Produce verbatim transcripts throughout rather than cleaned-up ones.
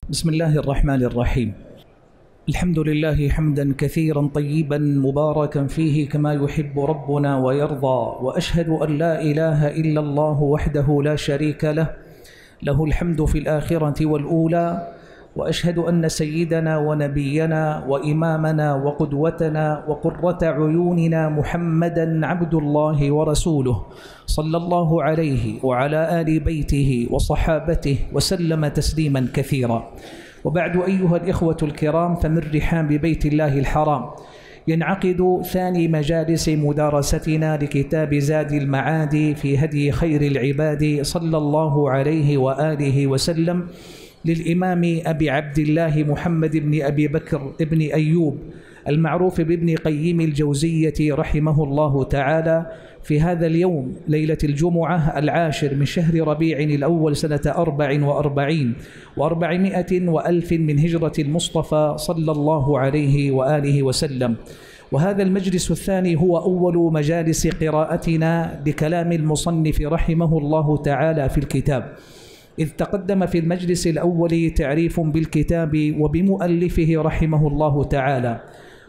بسم الله الرحمن الرحيم. الحمد لله حمدا كثيرا طيبا مباركا فيه كما يحب ربنا ويرضى، وأشهد أن لا إله إلا الله وحده لا شريك له، له الحمد في الآخرة والأولى، وأشهد أن سيدنا ونبينا وإمامنا وقدوتنا وقرة عيوننا محمدا عبد الله ورسوله، صلى الله عليه وعلى آل بيته وصحابته وسلم تسليما كثيرا. وبعد أيها الإخوة الكرام، فمن رحاب بيت الله الحرام ينعقد ثاني مجالس مدارستنا لكتاب زاد المعاد في هدي خير العباد صلى الله عليه وآله وسلم، للإمام أبي عبد الله محمد بن أبي بكر بن أيوب المعروف بابن قيم الجوزية رحمه الله تعالى، في هذا اليوم ليلة الجمعة العاشر من شهر ربيع الأول سنة أربع وأربعين وأربعمائة وألف من هجرة المصطفى صلى الله عليه وآله وسلم. وهذا المجلس الثاني هو أول مجالس قراءتنا لكلام المصنف رحمه الله تعالى في الكتاب، إذ تقدم في المجلس الأول تعريف بالكتاب وبمؤلفه رحمه الله تعالى،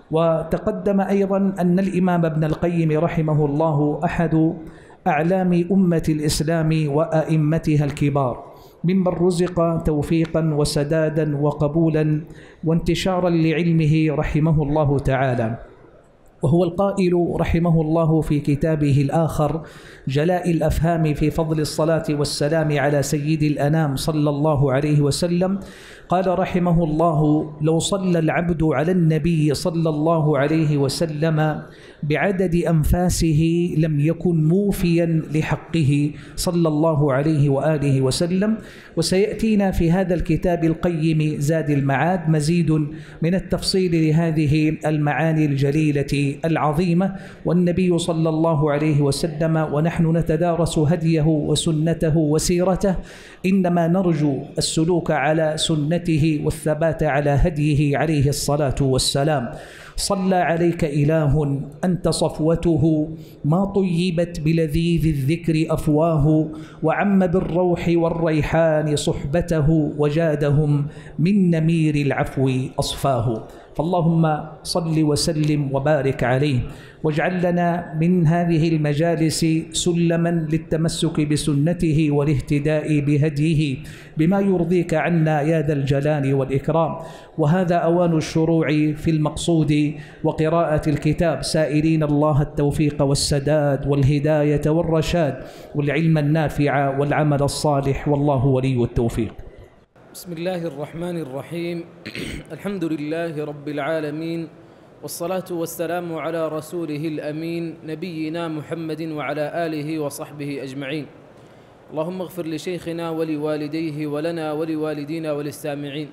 وتقدم أيضا أن الإمام ابن القيم رحمه الله أحد أعلام أمة الإسلام وأئمتها الكبار، ممن رزق توفيقا وسدادا وقبولا وانتشارا لعلمه رحمه الله تعالى. وهو القائل رحمه الله في كتابه الآخر جلاء الأفهام في فضل الصلاة والسلام على سيد الأنام صلى الله عليه وسلم، قال رحمه الله: لو صلى العبد على النبي صلى الله عليه وسلم بعدد أنفاسه لم يكن موفيا لحقه صلى الله عليه وآله وسلم. وسيأتينا في هذا الكتاب القيم زاد المعاد مزيد من التفصيل لهذه المعاني الجليلة العظيمة، والنبي صلى الله عليه وسلم ونحن نتدارس هديه وسنته وسيرته إنما نرجو السلوك على سنته والثبات على هديه عليه الصلاة والسلام. صلى عليك إله أنت صفوته، ما طيبت بلذيذ الذكر أفواه، وعم بالروح والريحان صحبته، وجادهم من نمير العفو أصفاه. فاللهم صل وسلم وبارك عليه، واجعل لنا من هذه المجالس سلما للتمسك بسنته والاهتداء بهديه بما يرضيك عنا يا ذا الجلال والإكرام. وهذا أوان الشروع في المقصود وقراءة الكتاب، سائلين الله التوفيق والسداد والهداية والرشاد والعلم النافع والعمل الصالح، والله ولي التوفيق. بسم الله الرحمن الرحيم. الحمد لله رب العالمين، والصلاة والسلام على رسوله الأمين نبينا محمد وعلى آله وصحبه أجمعين. اللهم اغفر لشيخنا ولوالديه ولنا ولوالدينا وللسامعين.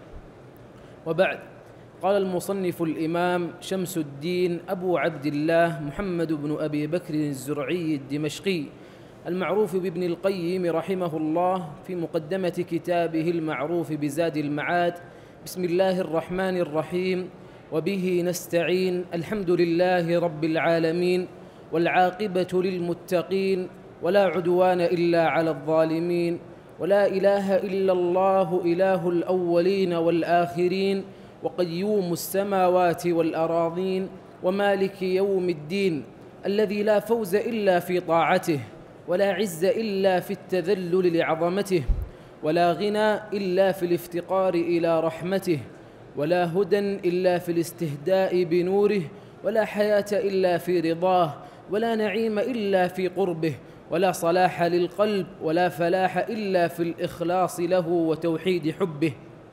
وبعد، قال المصنف الإمام شمس الدين أبو عبد الله محمد بن أبي بكر الزرعي الدمشقي المعروف بابن القيم رحمه الله في مقدمة كتابه المعروف بزاد المعاد: بسم الله الرحمن الرحيم، وبه نستعين، الحمد لله رب العالمين، والعاقبة للمتقين، ولا عدوان إلا على الظالمين، ولا إله إلا الله إله الأولين والآخرين، وقيوم السماوات والأراضين، ومالك يوم الدين، الذي لا فوز إلا في طاعته، ولا عز إلا في التذلل لعظمته، ولا غنى إلا في الافتقار إلى رحمته، ولا هدى إلا في الاستهداء بنوره، ولا حياة إلا في رضاه، ولا نعيم إلا في قربه، ولا صلاح للقلب ولا فلاح إلا في الإخلاص له وتوحيد حبه،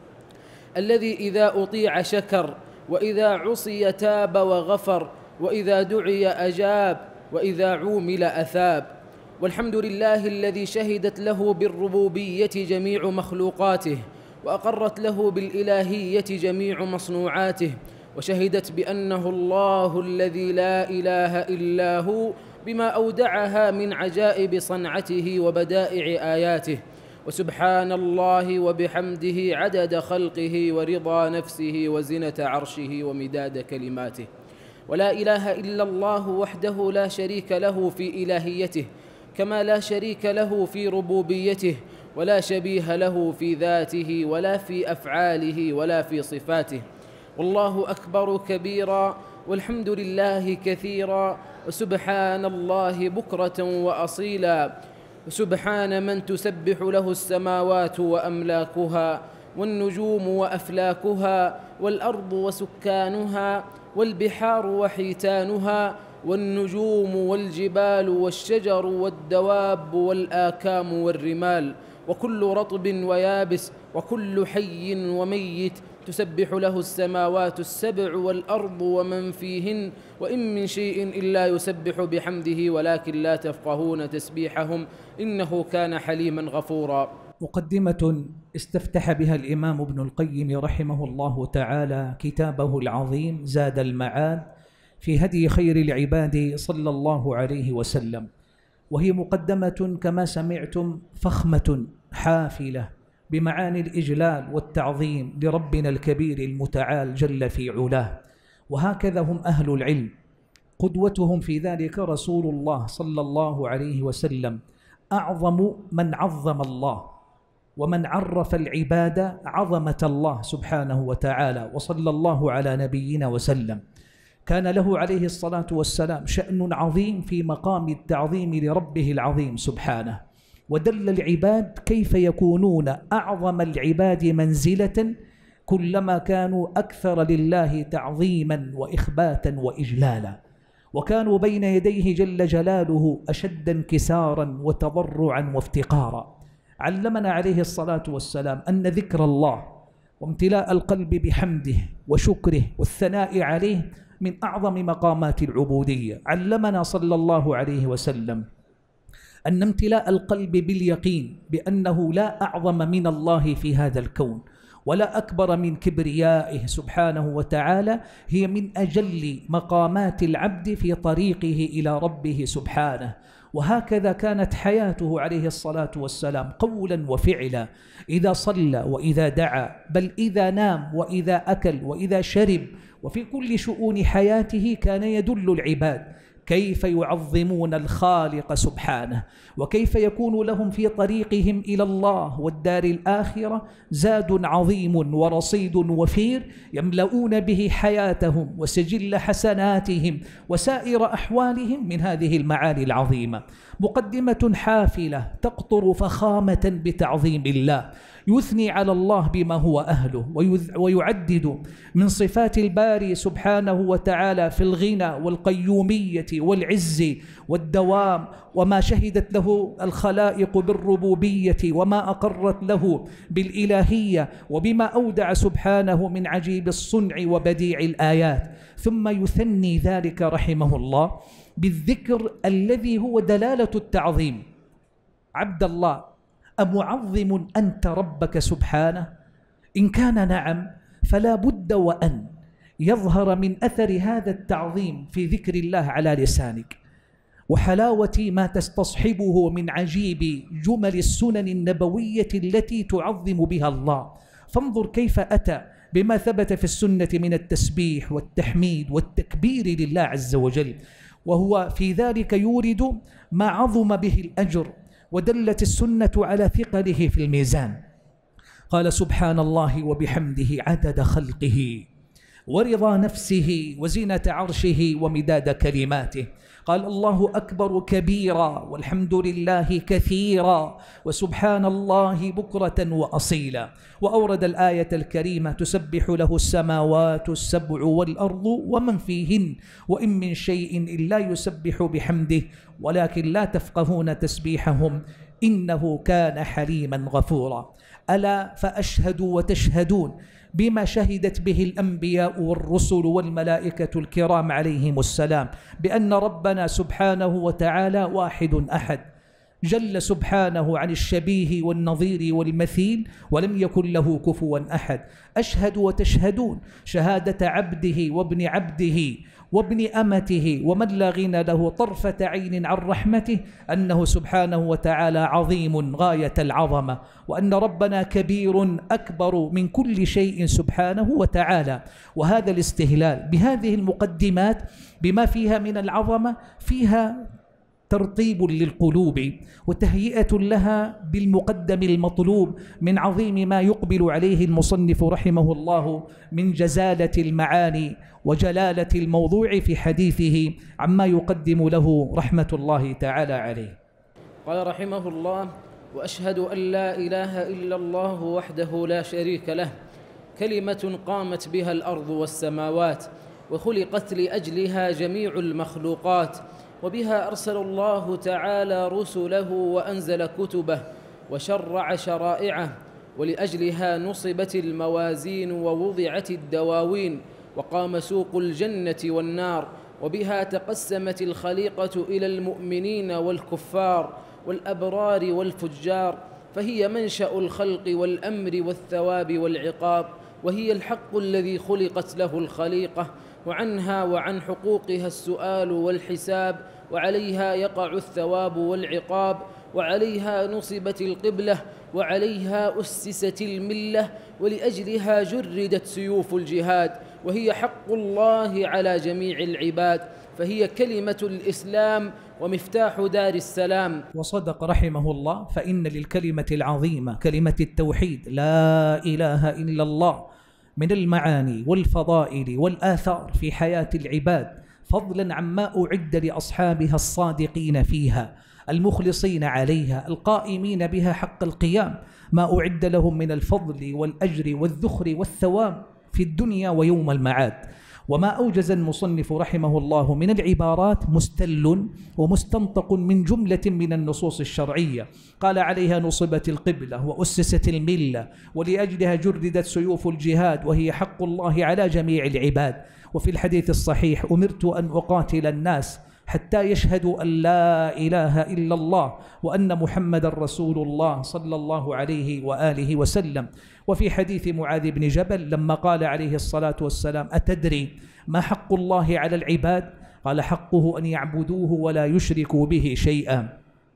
الذي إذا أطيع شكر، وإذا عصي تاب وغفر، وإذا دعي أجاب، وإذا عومل أثاب. والحمد لله الذي شهدت له بالربوبية جميع مخلوقاته، وأقرت له بالإلهية جميع مصنوعاته، وشهدت بأنه الله الذي لا إله إلا هو بما أودعها من عجائب صنعته وبدائع آياته. وسبحان الله وبحمده عدد خلقه ورضا نفسه وزنة عرشه ومداد كلماته. ولا إله إلا الله وحده لا شريك له في إلهيته، كما لا شريك له في ربوبيته، ولا شبيه له في ذاته ولا في أفعاله ولا في صفاته. والله أكبر كبيرا، والحمد لله كثيرا، وسبحان الله بكرة وأصيلا. وسبحان من تسبح له السماوات وأملاكها، والنجوم وأفلاكها، والأرض وسكانها، والبحار وحيتانها، والنجوم والجبال والشجر والدواب والآكام والرمال، وكل رطب ويابس، وكل حي وميت، تسبح له السماوات السبع والأرض ومن فيهن، وإن من شيء إلا يسبح بحمده ولكن لا تفقهون تسبيحهم إنه كان حليما غفورا. مقدمة استفتح بها الإمام ابن القيم رحمه الله تعالى كتابه العظيم زاد المعاد في هدي خير العباد صلى الله عليه وسلم، وهي مقدمة كما سمعتم فخمة حافلة بمعاني الإجلال والتعظيم لربنا الكبير المتعال جل في علاه. وهكذا هم أهل العلم، قدوتهم في ذلك رسول الله صلى الله عليه وسلم، أعظم من عظم الله ومن عرف العباد عظمة الله سبحانه وتعالى، وصلى الله على نبينا وسلم. كان له عليه الصلاة والسلام شأن عظيم في مقام التعظيم لربه العظيم سبحانه، ودل العباد كيف يكونون أعظم العباد منزلة كلما كانوا أكثر لله تعظيما وإخباتا وإجلالا، وكانوا بين يديه جل جلاله أشد انكسارا وتضرعا وافتقارا. علمنا عليه الصلاة والسلام أن ذكر الله وامتلاء القلب بحمده وشكره والثناء عليه من أعظم مقامات العبودية. علمنا صلى الله عليه وسلم أن امتلاء القلب باليقين بأنه لا أعظم من الله في هذا الكون ولا أكبر من كبريائه سبحانه وتعالى هي من أجل مقامات العبد في طريقه إلى ربه سبحانه. وهكذا كانت حياته عليه الصلاة والسلام قولا وفعلا، إذا صلى وإذا دعا، بل إذا نام وإذا أكل وإذا شرب، وفي كل شؤون حياته كان يدل العباد كيف يعظمون الخالق سبحانه، وكيف يكون لهم في طريقهم إلى الله والدار الآخرة زاد عظيم ورصيد وفير يملؤون به حياتهم وسجل حسناتهم وسائر أحوالهم من هذه المعاني العظيمة. مقدمة حافلة تقطر فخامة بتعظيم الله، يثني على الله بما هو أهله، ويعدد من صفات الباري سبحانه وتعالى في الغنى والقيومية والعز والدوام، وما شهدت له الخلائق بالربوبية وما أقرت له بالإلهية، وبما أودع سبحانه من عجيب الصنع وبديع الآيات. ثم يثني ذلك رحمه الله بالذكر الذي هو دلالة التعظيم. عبد الله، أمعظم أنت ربك سبحانه؟ إن كان نعم فلا بد وأن يظهر من أثر هذا التعظيم في ذكر الله على لسانك، وحلاوة ما تستصحبه من عجيب جمل السنن النبوية التي تعظم بها الله. فانظر كيف أتى بما ثبت في السنة من التسبيح والتحميد والتكبير لله عز وجل، وهو في ذلك يورد ما عظم به الأجر، ودلت السنة على ثقله في الميزان. قال سبحان الله وبحمده عدد خلقه ورضا نفسه وزينة عرشه ومداد كلماته. قال الله أكبر كبيرا والحمد لله كثيرا وسبحان الله بكرة وأصيلا. وأورد الآية الكريمة تسبح له السماوات السبع والأرض ومن فيهن وإن من شيء إلا يسبح بحمده ولكن لا تفقهون تسبيحهم إنه كان حليما غفورا. ألا فأشهدوا وتشهدون بما شهدت به الأنبياء والرسل والملائكة الكرام عليهم السلام بأن ربنا سبحانه وتعالى واحد أحد، جل سبحانه عن الشبيه والنظير والمثيل ولم يكن له كفوا أحد. أشهد وتشهدون شهادة عبده وابن عبده وابن أمته ومن لا غنى له طرفة عين عن رحمته أنه سبحانه وتعالى عظيم غاية العظمة، وأن ربنا كبير أكبر من كل شيء سبحانه وتعالى. وهذا الاستهلال بهذه المقدمات بما فيها من العظمة فيها ترطيب للقلوب وتهيئة لها بالمقدم المطلوب من عظيم ما يقبل عليه المصنف رحمه الله من جزالة المعاني وجلالة الموضوع في حديثه عما يقدم له رحمة الله تعالى عليه. قال رحمه الله: وأشهد أن لا إله إلا الله وحده لا شريك له، كلمة قامت بها الأرض والسماوات، وخلقت لأجلها جميع المخلوقات، وبها أرسل الله تعالى رسله وأنزل كتبه وشرع شرائعه، ولأجلها نصبت الموازين ووضعت الدواوين، وقام سوق الجنة والنار، وبها تقسمت الخليقة إلى المؤمنين والكفار والأبرار والفجار، فهي منشأ الخلق والأمر والثواب والعقاب، وهي الحق الذي خلقت له الخليقة، وعنها وعن حقوقها السؤال والحساب، وعليها يقع الثواب والعقاب، وعليها نصبت القبلة، وعليها أسست الملة، ولأجلها جردت سيوف الجهاد، وهي حق الله على جميع العباد، فهي كلمة الإسلام ومفتاح دار السلام. وصدق رحمه الله، فإن للكلمة العظيمة كلمة التوحيد لا إله إلا الله من المعاني والفضائل والآثار في حياة العباد، فضلا عما أعد لأصحابها الصادقين فيها المخلصين عليها القائمين بها حق القيام، ما أعد لهم من الفضل والأجر والذخر والثواب في الدنيا ويوم المعاد. وما أوجز المصنف رحمه الله من العبارات مستل ومستنطق من جملة من النصوص الشرعية. قال: عليها نصبت القبلة وأسست الملة، ولأجلها جردت سيوف الجهاد، وهي حق الله على جميع العباد. وفي الحديث الصحيح: أمرت أن أقاتل الناس حتى يشهدوا أن لا إله إلا الله وأن محمد رسول الله صلى الله عليه وآله وسلم. وفي حديث معاذ بن جبل لما قال عليه الصلاة والسلام: أتدري ما حق الله على العباد؟ قال: حقه أن يعبدوه ولا يشركوا به شيئا.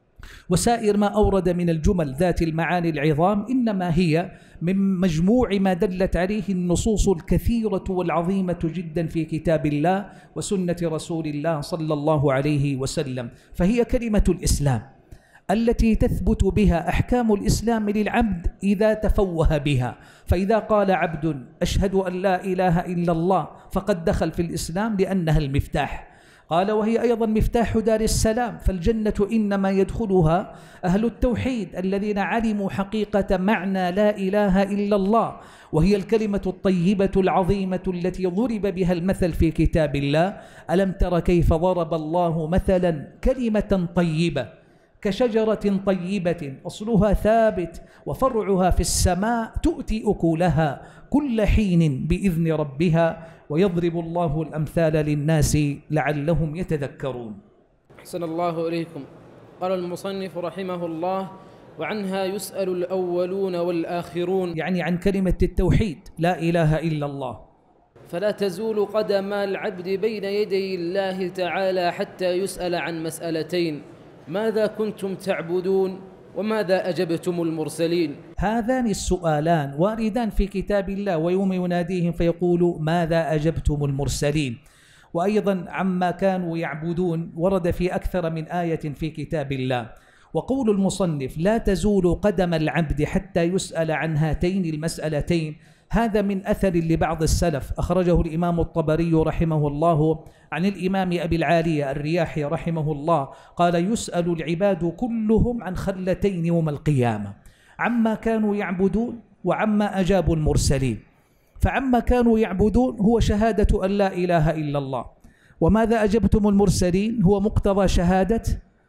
وسائر ما أورد من الجمل ذات المعاني العظام إنما هي من مجموع ما دلت عليه النصوص الكثيرة والعظيمة جدا في كتاب الله وسنة رسول الله صلى الله عليه وسلم. فهي كلمة الإسلام التي تثبت بها أحكام الإسلام للعبد إذا تفوه بها. فإذا قال عبد: أشهد أن لا إله إلا الله، فقد دخل في الإسلام لأنها المفتاح. قال: وهي أيضا مفتاح دار السلام، فالجنة إنما يدخلها أهل التوحيد الذين علموا حقيقة معنى لا إله إلا الله، وهي الكلمة الطيبة العظيمة التي ضرب بها المثل في كتاب الله: ألم تر كيف ضرب الله مثلا كلمة طيبة كشجرة طيبة أصلها ثابت وفرعها في السماء تؤتي أكلها كل حين بإذن ربها ويضرب الله الأمثال للناس لعلهم يتذكرون. أحسن الله إليكم. قال المصنف رحمه الله: وعنها يسأل الأولون والآخرون، يعني عن كلمة التوحيد لا إله إلا الله. فلا تزول قدم العبد بين يدي الله تعالى حتى يسأل عن مسألتين: ماذا كنتم تعبدون؟ وماذا أجبتم المرسلين؟ هذان السؤالان واردان في كتاب الله، ويوم يناديهم فيقول: ماذا أجبتم المرسلين؟ وأيضا عما كانوا يعبدون ورد في أكثر من آية في كتاب الله. وقول المصنف: لا تزول قدم العبد حتى يسأل عن هاتين المسألتين، هذا من أثر لبعض السلف أخرجه الإمام الطبري رحمه الله عن الإمام أبي العالية الرياحي رحمه الله قال: يسأل العباد كلهم عن خلتين يوم القيامة، عما كانوا يعبدون وعما أجابوا المرسلين. فعما كانوا يعبدون هو شهادة أن لا إله إلا الله، وماذا أجبتم المرسلين هو مقتضى شهادة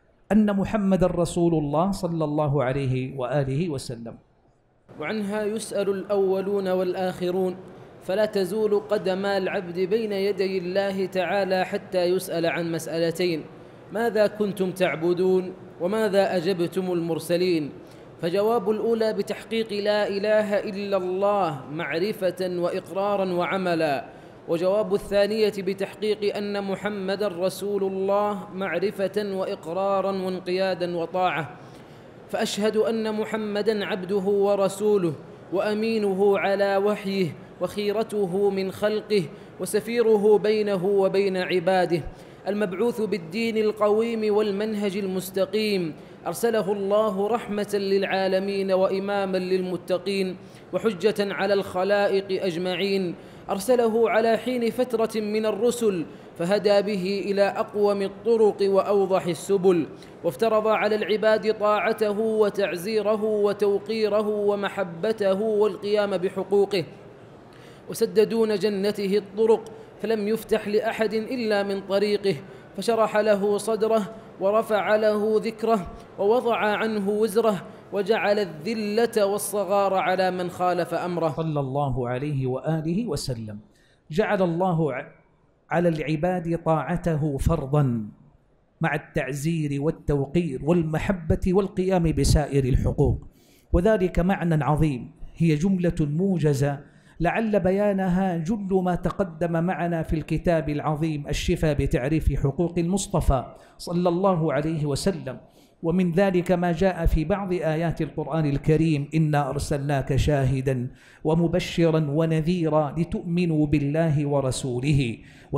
أن محمد رسول الله صلى الله عليه وآله وسلم. وعنها يسأل الأولون والآخرون، فلا تزول قدم العبد بين يدي الله تعالى حتى يسأل عن مسألتين: ماذا كنتم تعبدون؟ وماذا أجبتم المرسلين؟ فجواب الأولى بتحقيق لا إله إلا الله معرفة وإقرارا وعملا، وجواب الثانية بتحقيق أن محمد رسول الله معرفة وإقرارا وانقيادا وطاعة. فأشهد أن محمدًا عبده ورسوله وأمينه على وحيه وخيرته من خلقه وسفيره بينه وبين عباده، المبعوث بالدين القويم والمنهج المستقيم، أرسله الله رحمة للعالمين وإماما للمتقين وحجة على الخلائق أجمعين، أرسله على حين فترة من الرسل فهدى به إلى أقوم الطرق وأوضح السبل، وافترض على العباد طاعته وتعزيره وتوقيره ومحبته والقيام بحقوقه، وسد دون جنته الطرق فلم يفتح لأحد إلا من طريقه، فشرح له صدره ورفع له ذكره ووضع عنه وزره وجعل الذلة والصغار على من خالف أمره صلى الله عليه وآله وسلم. جعل الله على العباد طاعته فرضا مع التعزير والتوقير والمحبة والقيام بسائر الحقوق، وذلك معنى عظيم، هي جملة موجزة لعل بيانها جل ما تقدم معنا في الكتاب العظيم الشفاء بتعريف حقوق المصطفى صلى الله عليه وسلم. ومن ذلك ما جاء في بعض آيات القرآن الكريم: إنا أرسلناك شاهدا ومبشرا ونذيرا لتؤمنوا بالله ورسوله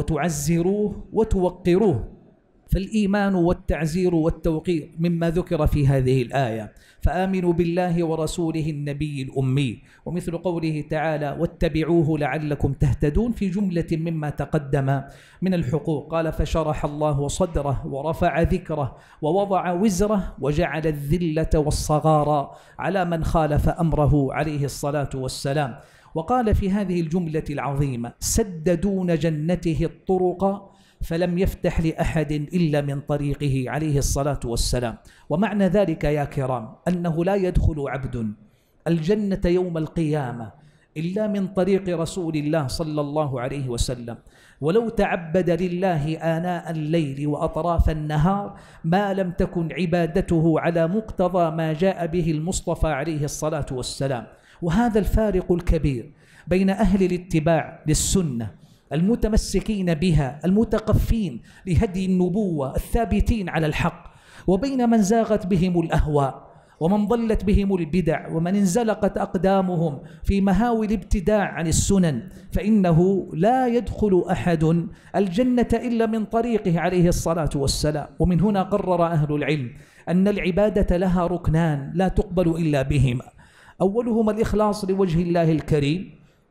وتعزروه وتوقروه. فالإيمان والتعزير والتوقير مما ذكر في هذه الآية، فآمنوا بالله ورسوله النبي الأمي، ومثل قوله تعالى: واتبعوه لعلكم تهتدون، في جملة مما تقدم من الحقوق. قال: فشرح الله صدره ورفع ذكره ووضع وزره وجعل الذلة والصغار على من خالف أمره عليه الصلاة والسلام. وقال في هذه الجملة العظيمة: سد دون جنته الطرق فلم يفتح لأحد إلا من طريقه عليه الصلاة والسلام. ومعنى ذلك يا كرام أنه لا يدخل عبد الجنة يوم القيامة إلا من طريق رسول الله صلى الله عليه وسلم، ولو تعبد لله آناء الليل وأطراف النهار ما لم تكن عبادته على مقتضى ما جاء به المصطفى عليه الصلاة والسلام. وهذا الفارق الكبير بين أهل الاتباع للسنة المتمسكين بها المتقفين لهدي النبوة الثابتين على الحق، وبين من زاغت بهم الأهواء ومن ضلت بهم البدع ومن انزلقت أقدامهم في مهاوي الابتداع عن السنن، فإنه لا يدخل أحد الجنة إلا من طريقه عليه الصلاة والسلام. ومن هنا قرر أهل العلم أن العبادة لها ركنان لا تقبل إلا بهما، أولهما الإخلاص لوجه الله الكريم،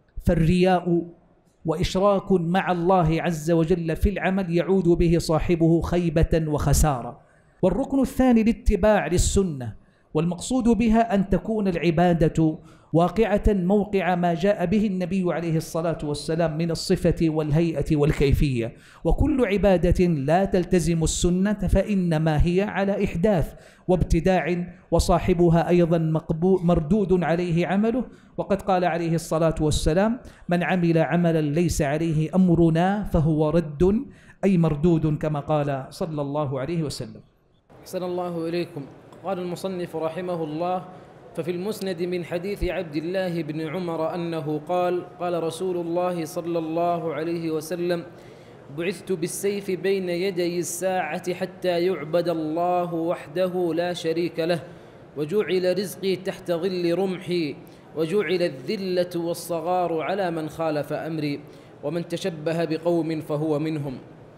فالرياء وإشراك مع الله عز وجل في العمل يعود به صاحبه خيبة وخسارة. والركن الثاني الاتباع للسنة، والمقصود بها أن تكون العبادة واقعة موقع ما جاء به النبي عليه الصلاة والسلام من الصفة والهيئة والكيفية. وكل عبادة لا تلتزم السنة فإنما هي على إحداث وابتداع، وصاحبها أيضا مردود عليه عمله. وقد قال عليه الصلاة والسلام: من عمل عملا ليس عليه أمرنا فهو رد، أي مردود، كما قال صلى الله عليه وسلم. أحسن الله إليكم. قال المصنف رحمه الله: ففي المسند من حديث عبد الله بن عمر أنه قال: قال رسول الله صلى الله عليه وسلم: بعثت بالسيف بين يدي الساعة حتى يعبد الله وحده لا شريك له، وجعل رزقي تحت ظل رمحي، وجعل الذلة والصغار على من خالف أمري، ومن تشبه بقوم فهو منهم.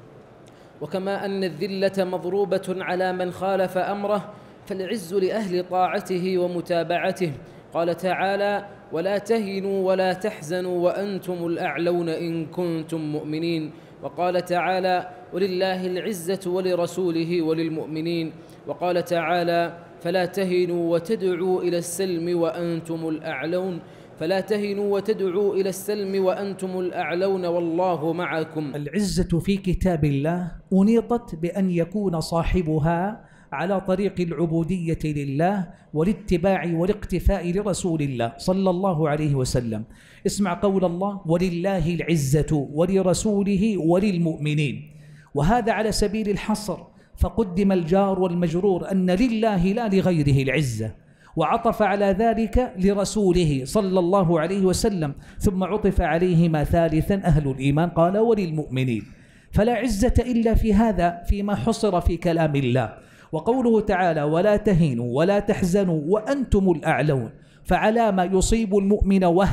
وكما أن الذلة مضروبة على من خالف أمره، فالعز لأهل طاعته ومتابعته. قال تعالى: ولا تهنوا ولا تحزنوا وأنتم الأعلون إن كنتم مؤمنين. وقال تعالى: ولله العزة ولرسوله وللمؤمنين. وقال تعالى: فلا تهنوا وتدعوا إلى السلم وأنتم الأعلون فلا تهنوا وتدعوا إلى السلم وأنتم الأعلون والله معكم. العزة في كتاب الله أنيطت بأن يكون صاحبها على طريق العبودية لله والاتباع والاقتفاء لرسول الله صلى الله عليه وسلم. اسمع قول الله: ولله العزة ولرسوله وللمؤمنين، وهذا على سبيل الحصر، فقدم الجار والمجرور أن لله لا لغيره العزة، وعطف على ذلك لرسوله صلى الله عليه وسلم، ثم عطف عليهما ثالثا أهل الإيمان، قال: وللمؤمنين. فلا عزة إلا في هذا فيما حصر في كلام الله. وقوله تعالى: ولا تهنوا ولا تحزنوا وأنتم الأعلون، فعلى ما يصيب المؤمن وهن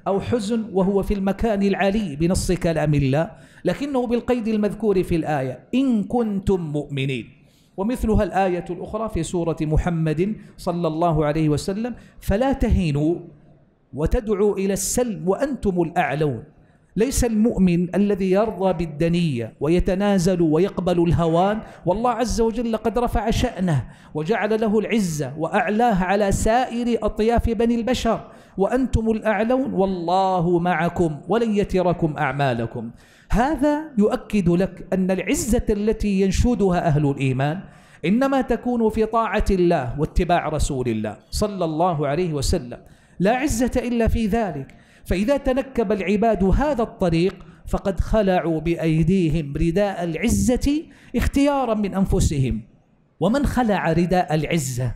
أو حزن وهو في المكان العلي بنص كلام الله، لكنه بالقيد المذكور في الآية إن كنتم مؤمنين. ومثلها الآية الأخرى في سورة محمد صلى الله عليه وسلم فلا تهينوا وتدعوا إلى السلم وأنتم الأعلون. ليس المؤمن الذي يرضى بالدنية ويتنازل ويقبل الهوان، والله عز وجل قد رفع شأنه وجعل له العزة وأعلاه على سائر أطياف بني البشر، وأنتم الأعلون والله معكم ولن يتركم أعمالكم. هذا يؤكد لك أن العزة التي ينشودها أهل الإيمان إنما تكون في طاعة الله واتباع رسول الله صلى الله عليه وسلم، لا عزة إلا في ذلك. فإذا تنكب العباد هذا الطريق فقد خلعوا بأيديهم رداء العزة اختيارا من أنفسهم، ومن خلع رداء العزة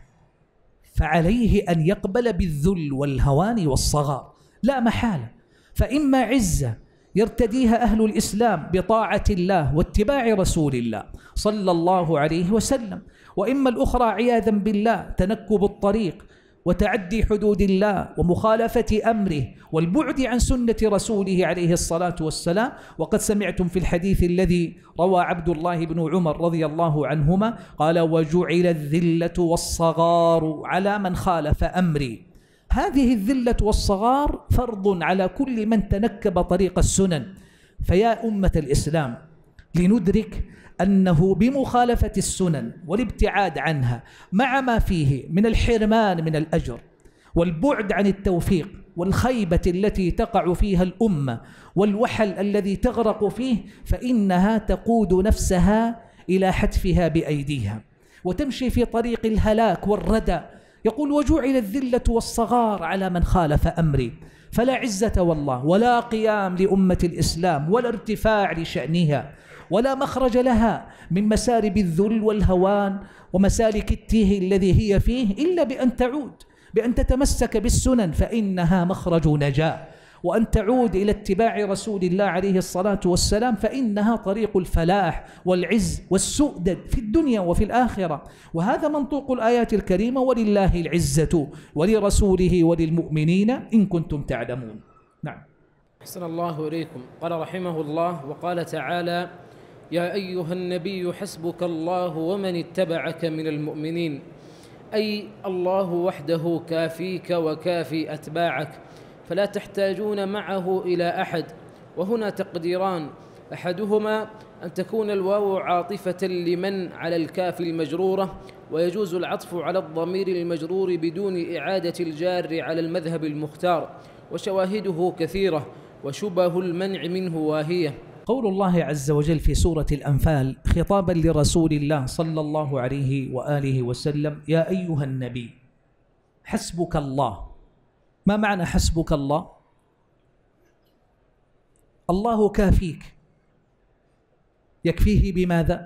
فعليه أن يقبل بالذل والهوان والصغار لا محالة. فإما عزة يرتديها أهل الإسلام بطاعة الله واتباع رسول الله صلى الله عليه وسلم، وإما الأخرى عياذا بالله تنكب الطريق وتعدي حدود الله ومخالفة أمره والبعد عن سنة رسوله عليه الصلاة والسلام. وقد سمعتم في الحديث الذي روى عبد الله بن عمر رضي الله عنهما قال وجعل الذلة والصغار على من خالف أمري. هذه الذلة والصغار فرض على كل من تنكب طريق السنن. فيا أمة الإسلام لندرك أنه بمخالفة السنن والابتعاد عنها مع ما فيه من الحرمان من الأجر والبعد عن التوفيق والخيبة التي تقع فيها الأمة والوحل الذي تغرق فيه، فإنها تقود نفسها إلى حتفها بأيديها وتمشي في طريق الهلاك والردى. يقول وجعل الذلة والصغار على من خالف أمري. فلا عزة والله ولا قيام لأمة الإسلام ولا ارتفاع لشأنها ولا مخرج لها من مسارب الذل والهوان ومسالك التيه الذي هي فيه إلا بأن تعود بأن تتمسك بالسنن فإنها مخرج نجاة، وأن تعود إلى اتباع رسول الله عليه الصلاة والسلام فإنها طريق الفلاح والعز والسؤدد في الدنيا وفي الآخرة. وهذا منطوق الآيات الكريمة ولله العزة ولرسوله وللمؤمنين إن كنتم تعلمون. نعم. أحسن الله إليكم. قال رحمه الله وقال تعالى يا أيها النبي حسبك الله ومن اتبعك من المؤمنين، أي الله وحده كافيك وكافي أتباعك فلا تحتاجون معه إلى أحد. وهنا تقديران، أحدهما أن تكون الواو عاطفة لمن على الكاف المجرورة، ويجوز العطف على الضمير المجرور بدون إعادة الجار على المذهب المختار، وشواهده كثيرة وشبه المنع منه واهية. قول الله عز وجل في سورة الأنفال خطابا لرسول الله صلى الله عليه وآله وسلم يا أيها النبي حسبك الله. ما معنى حسبك الله؟ الله كافيك، يكفيه بماذا؟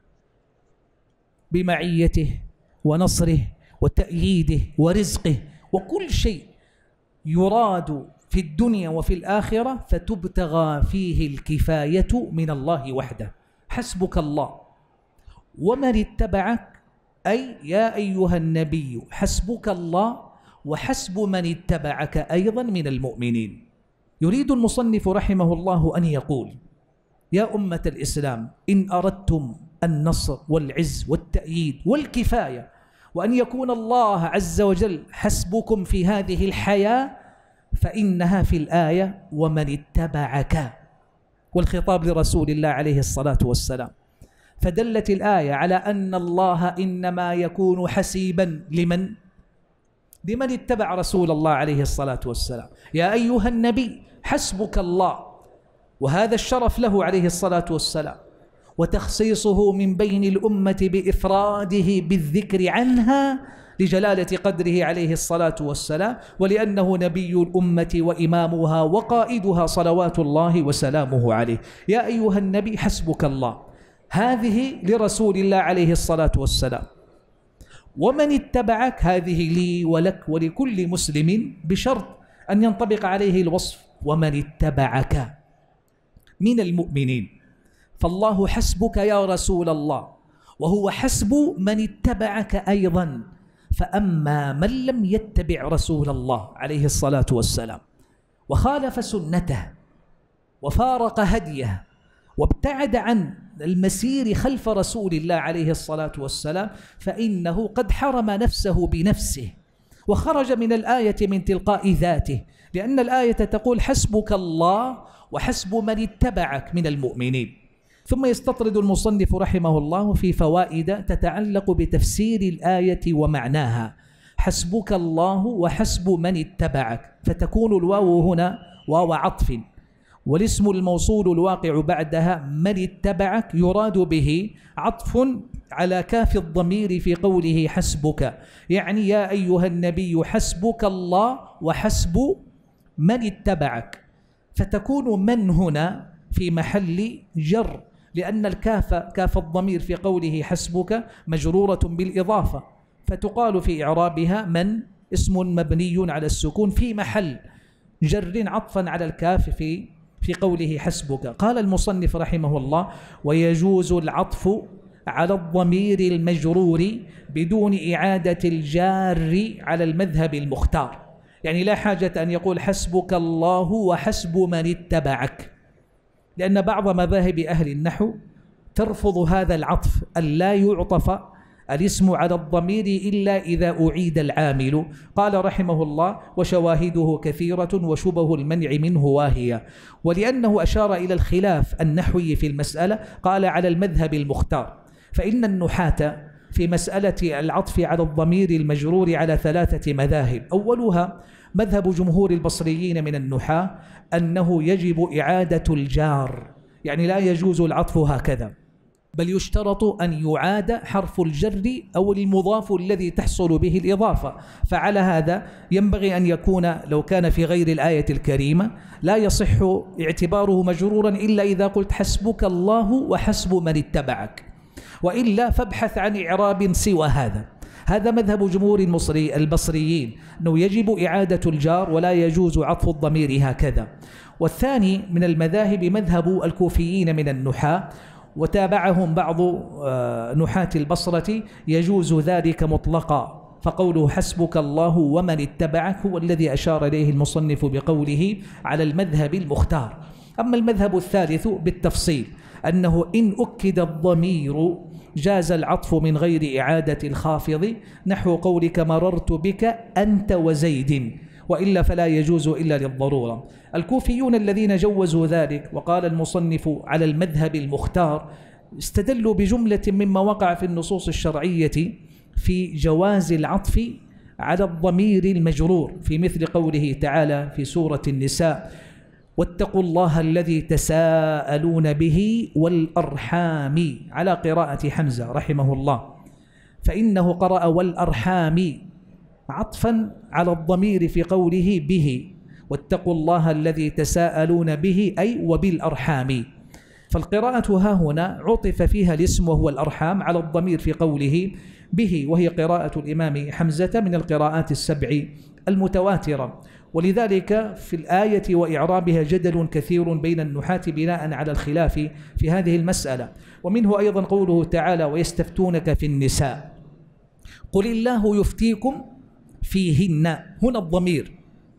بمعيته ونصره وتأييده ورزقه وكل شيء يراد في الدنيا وفي الآخرة فتبتغى فيه الكفاية من الله وحده. حسبك الله ومن اتبعك، أي يا أيها النبي حسبك الله وحسب من اتبعك أيضا من المؤمنين. يريد المصنف رحمه الله أن يقول يا أمة الإسلام إن أردتم النصر والعز والتأييد والكفاية وأن يكون الله عز وجل حسبكم في هذه الحياة فإنها في الآية ومن اتبعك، والخطاب لرسول الله عليه الصلاة والسلام. فدلت الآية على أن الله إنما يكون حسيبا لمن؟ لمن اتبع رسول الله عليه الصلاة والسلام. يا أيها النبي حسبك الله، وهذا الشرف له عليه الصلاة والسلام، وتخصيصه من بين الأمة بإفراده بالذكر عنها لجلالة قدره عليه الصلاة والسلام، ولأنه نبي الأمة وإمامها وقائدها صلوات الله وسلامه عليه. يا أيها النبي حسبك الله، هذه لرسول الله عليه الصلاة والسلام. ومن اتبعك هذه لي ولك ولكل مسلم بشرط أن ينطبق عليه الوصف ومن اتبعك من المؤمنين. فالله حسبك يا رسول الله، وهو حسب من اتبعك أيضا. فأما من لم يتبع رسول الله عليه الصلاة والسلام وخالف سنته وفارق هديه وابتعد عن المسير خلف رسول الله عليه الصلاة والسلام، فإنه قد حرم نفسه بنفسه وخرج من الآية من تلقاء ذاته، لأن الآية تقول حسبك الله وحسب من اتبعك من المؤمنين. ثم يستطرد المصنف رحمه الله في فوائد تتعلق بتفسير الآية ومعناها. حسبك الله وحسب من اتبعك، فتكون الواو هنا واو عطف، والاسم الموصول الواقع بعدها من اتبعك يراد به عطف على كاف الضمير في قوله حسبك، يعني يا أيها النبي حسبك الله وحسب من اتبعك، فتكون من هنا في محل جر، لأن الكاف كاف الضمير في قوله حسبك مجرورة بالإضافة، فتقال في إعرابها من اسم مبني على السكون في محل جر عطفا على الكاف في في قوله حسبك. قال المصنف رحمه الله: ويجوز العطف على الضمير المجرور بدون إعادة الجار على المذهب المختار، يعني لا حاجة أن يقول حسبك الله وحسب من اتبعك، لأن بعض مذاهب أهل النحو ترفض هذا العطف، أن لا يعطف الاسم على الضمير إلا إذا أعيد العامل. قال رحمه الله: وشواهده كثيرة وشبه المنع منه واهية. ولأنه أشار إلى الخلاف النحوي في المسألة قال على المذهب المختار، فإن النحاة في مسألة العطف على الضمير المجرور على ثلاثة مذاهب. أولها مذهب جمهور البصريين من النحاة أنه يجب إعادة الجار، يعني لا يجوز العطف هكذا، بل يشترط أن يعاد حرف الجر أو المضاف الذي تحصل به الإضافة. فعلى هذا ينبغي أن يكون لو كان في غير الآية الكريمة لا يصح اعتباره مجرورا إلا إذا قلت حسبك الله وحسب من اتبعك، وإلا فابحث عن إعراب سوى هذا. هذا مذهب جمهور المصري البصريين أنه يجب إعادة الجار ولا يجوز عطف الضمير هكذا. والثاني من المذاهب مذهب الكوفيين من النحاة، وتابعهم بعض نحاة البصرة، يجوز ذلك مطلقا، فقوله حسبك الله ومن اتبعك هو الذي أشار إليه المصنف بقوله على المذهب المختار. أما المذهب الثالث بالتفصيل أنه إن أكد الضمير جاز العطف من غير إعادة الخافض، نحو قولك مررت بك أنت وزيد، وإلا فلا يجوز إلا للضرورة. الكوفيون الذين جوزوا ذلك وقال المصنف على المذهب المختار استدلوا بجملة مما وقع في النصوص الشرعية في جواز العطف على الضمير المجرور، في مثل قوله تعالى في سورة النساء: واتقوا الله الذي تساءلون به والأرحام، على قراءة حمزة رحمه الله، فإنه قرأ والأرحام عطفا على الضمير في قوله به، واتقوا الله الذي تساءلون به أي وبالأرحام. فالقراءة ها هنا عطف فيها الاسم وهو الأرحام على الضمير في قوله به، وهي قراءة الإمام حمزة من القراءات السبع المتواترة. ولذلك في الآية وإعرابها جدل كثير بين النحاة بناء على الخلاف في هذه المسألة. ومنه أيضا قوله تعالى: ويستفتونك في النساء قل الله يفتيكم فيهن، هنا الضمير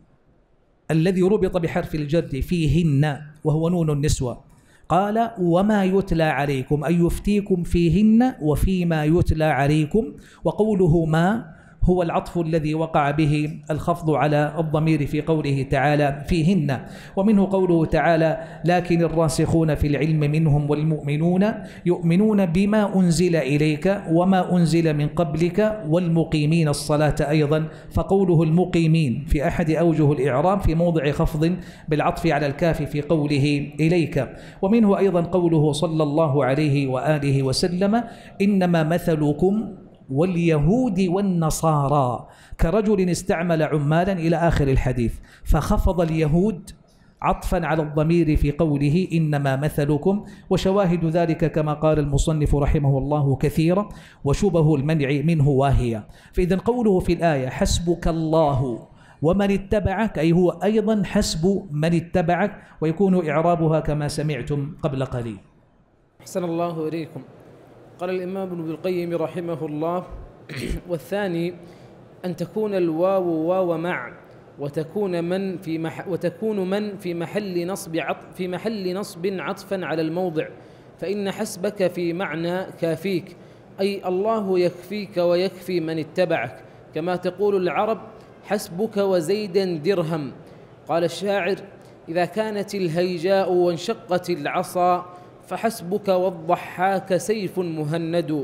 الذي ربط بحرف الجر فيهن وهو نون النسوة. قال: وما يتلى عليكم، أي يفتيكم فيهن وفيما يتلى عليكم. وقوله ما هو العطف الذي وقع به الخفض على الضمير في قوله تعالى فيهن. ومنه قوله تعالى: لكن الراسخون في العلم منهم والمؤمنون يؤمنون بما أنزل إليك وما أنزل من قبلك والمقيمين الصلاة أيضا. فقوله المقيمين في أحد أوجه الإعراب في موضع خفض بالعطف على الكاف في قوله إليك. ومنه أيضا قوله صلى الله عليه وآله وسلم: إنما مثلكم واليهود والنصارى كرجل استعمل عمالا إلى آخر الحديث، فخفض اليهود عطفا على الضمير في قوله إنما مثلكم. وشواهد ذلك كما قال المصنف رحمه الله كثيرة، وشبه المنع منه واهية. فإذا قوله في الآية حسبك الله ومن اتبعك أي هو أيضا حسب من اتبعك، ويكون إعرابها كما سمعتم قبل قليل. أحسن الله إليكم. قال الإمام ابن القيم رحمه الله: والثاني أن تكون الواو واو مع وتكون من في مح وتكون من في محل نصب عطف في محل نصب عطفا على الموضع، فإن حسبك في معنى كافيك، أي الله يكفيك ويكفي من اتبعك، كما تقول العرب حسبك وزيدا درهم. قال الشاعر: إذا كانت الهيجاء وانشقت العصا فحسبك والضحاك سيف مهند.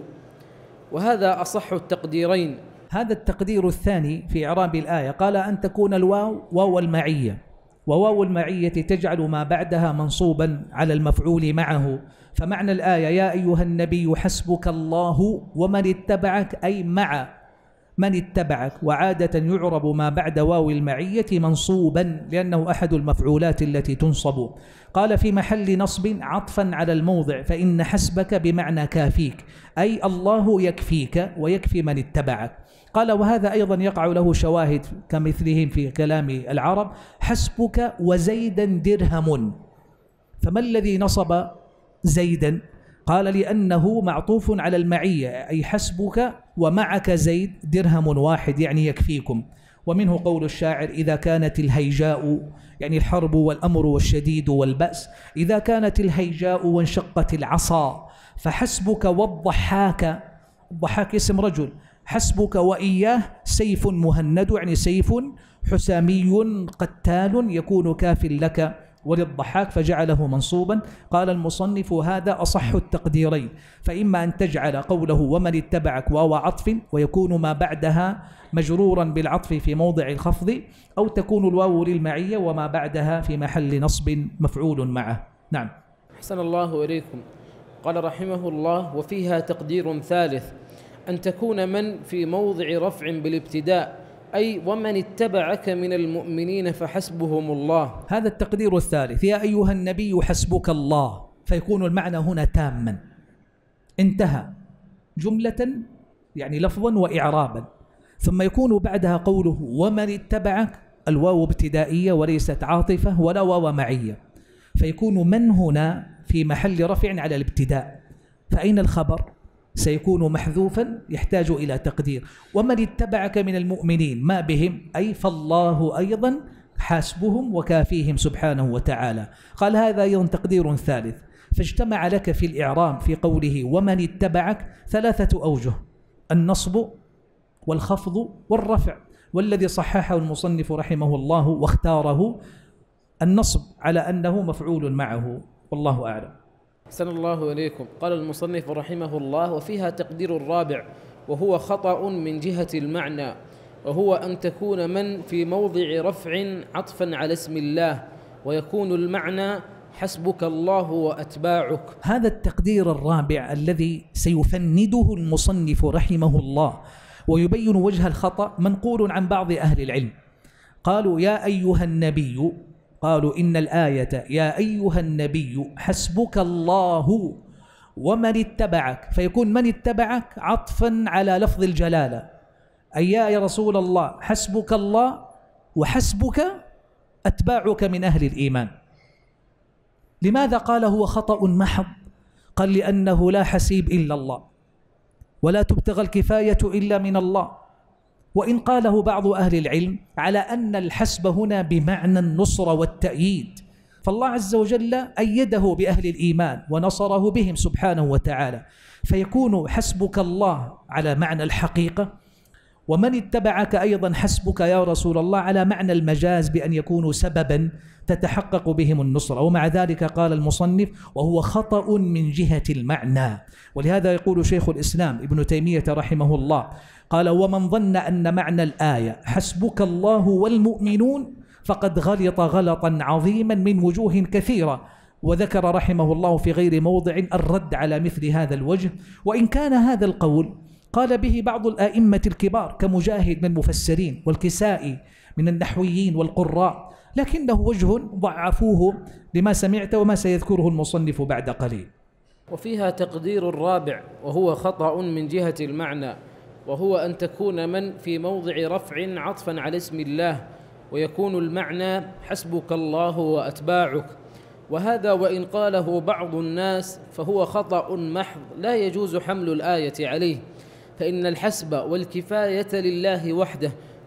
وهذا أصح التقديرين. هذا التقدير الثاني في إعراب الآية، قال أن تكون الواو واو المعية، وواو المعية تجعل ما بعدها منصوبا على المفعول معه، فمعنى الآية يا أيها النبي حسبك الله ومن اتبعك، أي مع من اتبعك، وعادة يعرب ما بعد واو المعية منصوبا لأنه أحد المفعولات التي تنصب. قال في محل نصب عطفا على الموضع، فإن حسبك بمعنى كافيك، أي الله يكفيك ويكفي من اتبعك. قال وهذا أيضا يقع له شواهد كمثلهم في كلام العرب: حسبك وزيدا درهم. فما الذي نصب زيدا؟ قال لأنه معطوف على المعية، أي حسبك ومعك زيد درهم واحد، يعني يكفيكم. ومنه قول الشاعر: إذا كانت الهيجاء، يعني الحرب والأمر والشديد والبأس، إذا كانت الهيجاء وانشقت العصا فحسبك والضحاك، الضحاك اسم رجل، حسبك وإياه سيف مهند، يعني سيف حسامي قتال يكون كاف لك وللضحاك، فجعله منصوبا. قال المصنف: هذا أصح التقديرين، فإما أن تجعل قوله ومن اتبعك واو عطف ويكون ما بعدها مجرورا بالعطف في موضع الخفض، أو تكون الواو للمعية وما بعدها في محل نصب مفعول معه. نعم. أحسن الله إليكم. قال رحمه الله: وفيها تقدير ثالث، أن تكون من في موضع رفع بالابتداء، أي ومن اتبعك من المؤمنين فحسبهم الله. هذا التقدير الثالث، يا أيها النبي حسبك الله، فيكون المعنى هنا تاما، انتهى جملة يعني لفظا وإعرابا، ثم يكون بعدها قوله ومن اتبعك، الواو ابتدائية وليست عاطفة ولا واو معية، فيكون من هنا في محل رفع على الابتداء، فأين الخبر؟ سيكون محذوفا يحتاج إلى تقدير. ومن اتبعك من المؤمنين، ما بهم؟ أي فالله أيضا حاسبهم وكافيهم سبحانه وتعالى. قال هذا أيضا تقدير ثالث، فاجتمع لك في الإعراب في قوله ومن اتبعك ثلاثة أوجه: النصب والخفض والرفع، والذي صححه المصنف رحمه الله واختاره النصب على أنه مفعول معه، والله أعلم. أحسن الله إليكم. قال المصنف رحمه الله: وفيها تقدير الرابع، وهو خطأ من جهة المعنى، وهو أن تكون من في موضع رفع عطفا على اسم الله، ويكون المعنى حسبك الله وأتباعك. هذا التقدير الرابع الذي سيفنده المصنف رحمه الله ويبين وجه الخطأ منقول عن بعض أهل العلم. قالوا يا أيها النبي، قالوا إن الآية يا أيها النبي حسبك الله ومن اتبعك، فيكون من اتبعك عطفا على لفظ الجلالة، أي يا رسول الله حسبك الله وحسبك أتباعك من أهل الإيمان. لماذا قال هو خطأ محض؟ قال لأنه لا حسيب إلا الله، ولا تبتغى الكفاية إلا من الله. وإن قاله بعض أهل العلم على أن الحسب هنا بمعنى النصر والتأييد، فالله عز وجل أيده بأهل الإيمان ونصره بهم سبحانه وتعالى، فيكون حسبك الله على معنى الحقيقة، ومن اتبعك أيضا حسبك يا رسول الله على معنى المجاز بأن يكونوا سببا تتحقق بهم النصرة. ومع ذلك قال المصنف وهو خطأ من جهة المعنى. ولهذا يقول شيخ الإسلام ابن تيمية رحمه الله قال: ومن ظن أن معنى الآية حسبك الله والمؤمنون فقد غلط غلطا عظيما من وجوه كثيرة. وذكر رحمه الله في غير موضع الرد على مثل هذا الوجه، وإن كان هذا القول قال به بعض الآئمة الكبار كمجاهد من المفسرين والكسائي من النحويين والقراء، لكنه وجه ضعفوه لما سمعت وما سيذكره المصنف بعد قليل. وفيها تقدير الرابع، وهو خطأ من جهة المعنى، وهو أن تكون من في موضع رفع عطفا على اسم الله، ويكون المعنى حسبك الله وأتباعك. وهذا وإن قاله بعض الناس فهو خطأ محض لا يجوز حمل الآية عليه، فإن الحسب والكفاية لله وحده،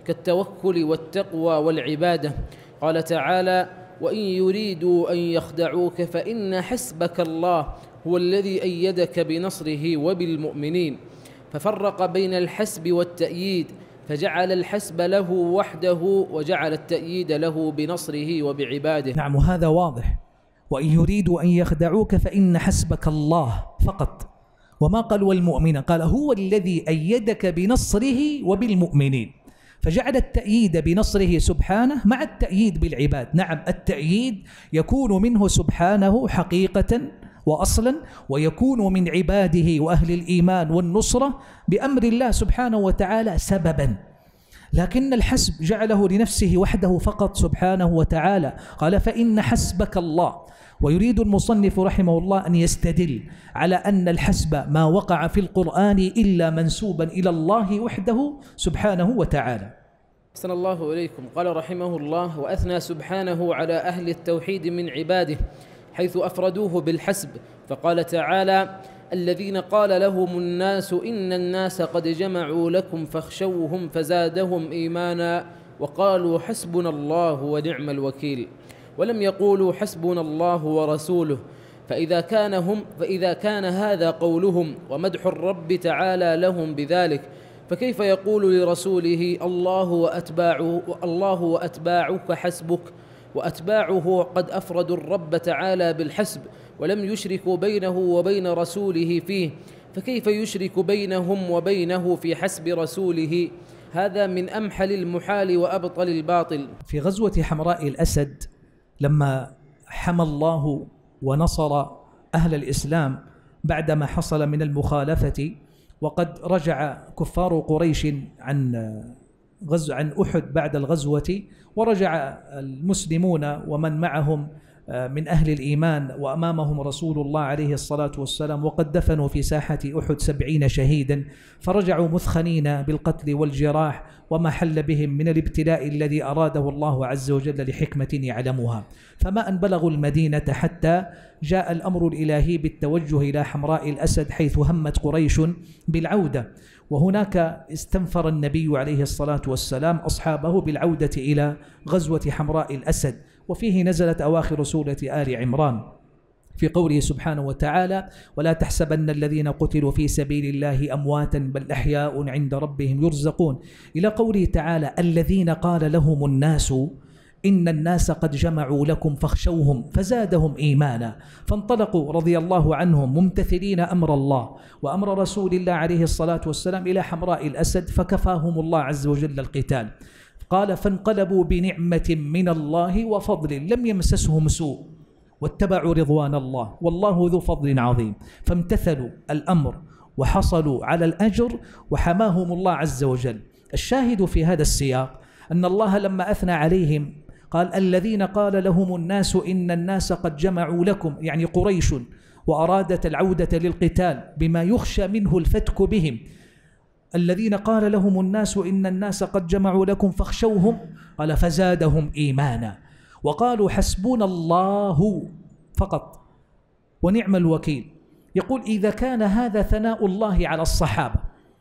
كالتوكل والتقوى والعبادة. قال تعالى: وإن يريدوا أن يخدعوك فإن حسبك الله هو الذي أيدك بنصره وبالمؤمنين. ففرق بين الحسب والتأييد، فجعل الحسب له وحده وجعل التأييد له بنصره وبعباده. نعم، وهذا واضح. وإن يريدوا أن يخدعوك فإن حسبك الله فقط، وما قال والمؤمن، قال هو الذي أيدك بنصره وبالمؤمنين، فجعل التأييد بنصره سبحانه مع التأييد بالعباد. نعم، التأييد يكون منه سبحانه حقيقة وأصلا، ويكون من عباده وأهل الإيمان والنصرة بأمر الله سبحانه وتعالى سببا، لكن الحسب جعله لنفسه وحده فقط سبحانه وتعالى. قال فإن حسبك الله. ويريد المصنف رحمه الله أن يستدل على أن الحسب ما وقع في القرآن إلا منسوبا إلى الله وحده سبحانه وتعالى. أحسن الله إليكم. قال رحمه الله: وأثنى سبحانه على أهل التوحيد من عباده حيث أفردوه بالحسب، فقال تعالى: الذين قال لهم الناس إن الناس قد جمعوا لكم فاخشوهم فزادهم إيمانا وقالوا حسبنا الله ونعم الوكيل. ولم يقولوا حسبنا الله ورسوله. فإذا كان هم فإذا كان هذا قولهم ومدح الرب تعالى لهم بذلك، فكيف يقول لرسوله الله وأتباعه الله وأتباعك حسبك، وأتباعه قد أفردوا الرب تعالى بالحسب ولم يشركوا بينه وبين رسوله فيه، فكيف يشرك بينهم وبينه في حسب رسوله؟ هذا من أمحل المحال وأبطل الباطل. في غزوة حمراء الأسد لما حمى الله ونصر أهل الإسلام بعدما حصل من المخالفة، وقد رجع كفار قريش عن غزو عن أحد بعد الغزوة، ورجع المسلمون ومن معهم من أهل الإيمان وأمامهم رسول الله عليه الصلاة والسلام، وقد دفنوا في ساحة أحد سبعين شهيدا، فرجعوا مثخنين بالقتل والجراح وما حل بهم من الابتلاء الذي أراده الله عز وجل لحكمة يعلمها. فما أن بلغوا المدينة حتى جاء الأمر الإلهي بالتوجه إلى حمراء الأسد، حيث همت قريش بالعودة، وهناك استنفر النبي عليه الصلاة والسلام أصحابه بالعودة إلى غزوة حمراء الأسد. وفيه نزلت أواخر سورة آل عمران في قوله سبحانه وتعالى: ولا تحسبن الذين قتلوا في سبيل الله أمواتا بل أحياء عند ربهم يرزقون، إلى قوله تعالى: الذين قال لهم الناس إن الناس قد جمعوا لكم فاخشوهم فزادهم إيمانا، فانطلقوا رضي الله عنهم ممتثلين أمر الله وأمر رسول الله عليه الصلاة والسلام إلى حمراء الأسد، فكفاهم الله عز وجل القتال. قال: فانقلبوا بنعمة من الله وفضل لم يمسسهم سوء واتبعوا رضوان الله والله ذو فضل عظيم، فامتثلوا الأمر وحصلوا على الأجر وحماهم الله عز وجل. الشاهد في هذا السياق أن الله لما أثنى عليهم قال: الذين قال لهم الناس إن الناس قد جمعوا لكم، يعني قريش، وأرادت العودة للقتال بما يخشى منه الفتك بهم. الذين قال لهم الناس إن الناس قد جمعوا لكم فاخشوهم، قال فزادهم إيمانا وقالوا حسبنا الله فقط ونعم الوكيل. يقول: إذا كان هذا ثناء الله على الصحابة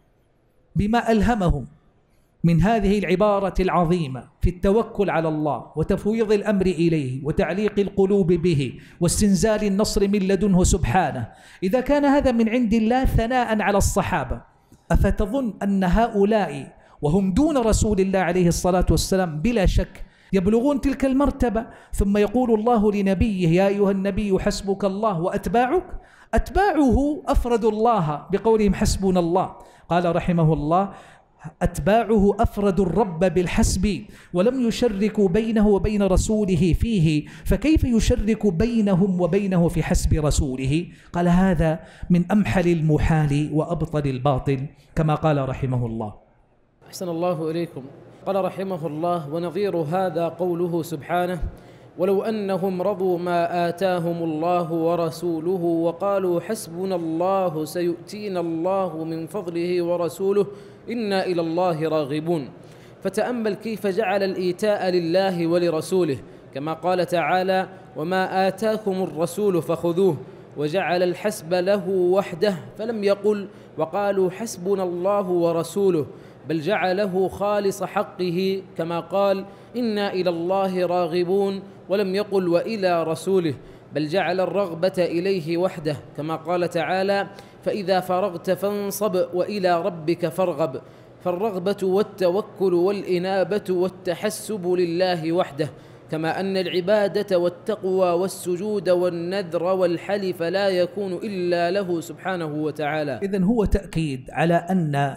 بما ألهمهم من هذه العبارة العظيمة في التوكل على الله وتفويض الأمر إليه وتعليق القلوب به واستنزال النصر من لدنه سبحانه، إذا كان هذا من عند الله ثناء على الصحابة، أفتظن أن هؤلاء وهم دون رسول الله عليه الصلاة والسلام بلا شك يبلغون تلك المرتبة؟ ثم يقول الله لنبيه: يا أيها النبي حسبك الله وأتباعك. أتباعه أفردوا الله بقولهم حسبنا الله. قال رحمه الله: أتباعه أفردوا الرب بالحسب ولم يشركوا بينه وبين رسوله فيه، فكيف يشرك بينهم وبينه في حسب رسوله؟ قال: هذا من أمحل المحال وأبطل الباطل، كما قال رحمه الله. أحسن الله إليكم. قال رحمه الله: ونظير هذا قوله سبحانه: ولو أنهم رضوا ما آتاهم الله ورسوله وقالوا حسبنا الله سيؤتينا الله من فضله ورسوله إنا إلى الله راغبون. فتأمل كيف جعل الإيتاء لله ولرسوله، كما قال تعالى: وما آتاكم الرسول فخذوه، وجعل الحسب له وحده، فلم يقل وقالوا حسبنا الله ورسوله، بل جعله خالص حقه كما قال إنا إلى الله راغبون، ولم يقل وإلى رسوله، بل جعل الرغبة إليه وحده كما قال تعالى فإذا فرغت فانصب وإلى ربك فارغب. فالرغبة والتوكل والإنابة والتحسب لله وحده، كما أن العبادة والتقوى والسجود والنذر والحلف لا يكون إلا له سبحانه وتعالى. إذن هو تأكيد على أن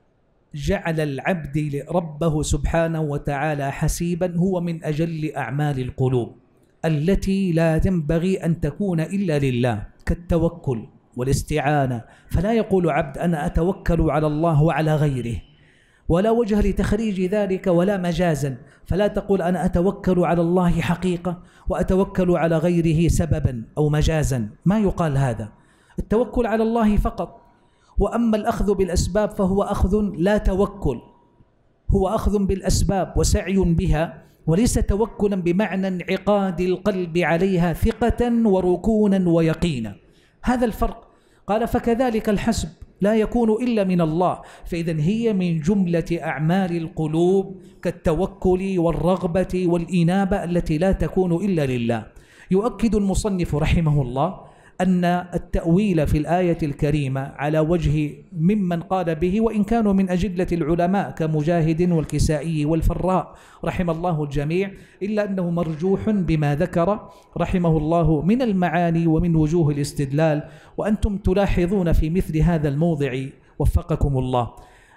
جعل العبد ربه سبحانه وتعالى حسيبا هو من أجل أعمال القلوب التي لا ينبغي أن تكون إلا لله، كالتوكل والاستعانة. فلا يقول عبد أنا أتوكل على الله وعلى غيره، ولا وجه لتخريج ذلك ولا مجازا. فلا تقول أنا أتوكل على الله حقيقة وأتوكل على غيره سببا أو مجازا، ما يقال هذا. التوكل على الله فقط. وأما الأخذ بالأسباب فهو أخذ لا توكل، هو أخذ بالأسباب وسعي بها، وليس توكلا بمعنى انعقاد القلب عليها ثقة وركونا ويقينا. هذا الفرق. قال فكذلك الحسب لا يكون إلا من الله، فإذن هي من جملة أعمال القلوب كالتوكل والرغبة والإنابة التي لا تكون إلا لله. يؤكد المصنف رحمه الله أن التأويل في الآية الكريمة على وجه ممن قال به، وإن كانوا من أجلة العلماء كمجاهد والكسائي والفراء رحم الله الجميع، إلا أنه مرجوح بما ذكر رحمه الله من المعاني ومن وجوه الاستدلال. وأنتم تلاحظون في مثل هذا الموضع وفقكم الله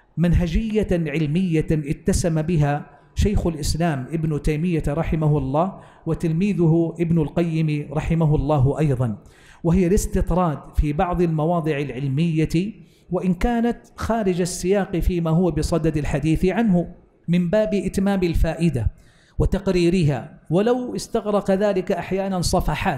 منهجية علمية اتسم بها شيخ الإسلام ابن تيمية رحمه الله وتلميذه ابن القيم رحمه الله أيضا، وهي الاستطراد في بعض المواضع العلمية وإن كانت خارج السياق فيما هو بصدد الحديث عنه، من باب إتمام الفائدة وتقريرها، ولو استغرق ذلك أحيانا صفحات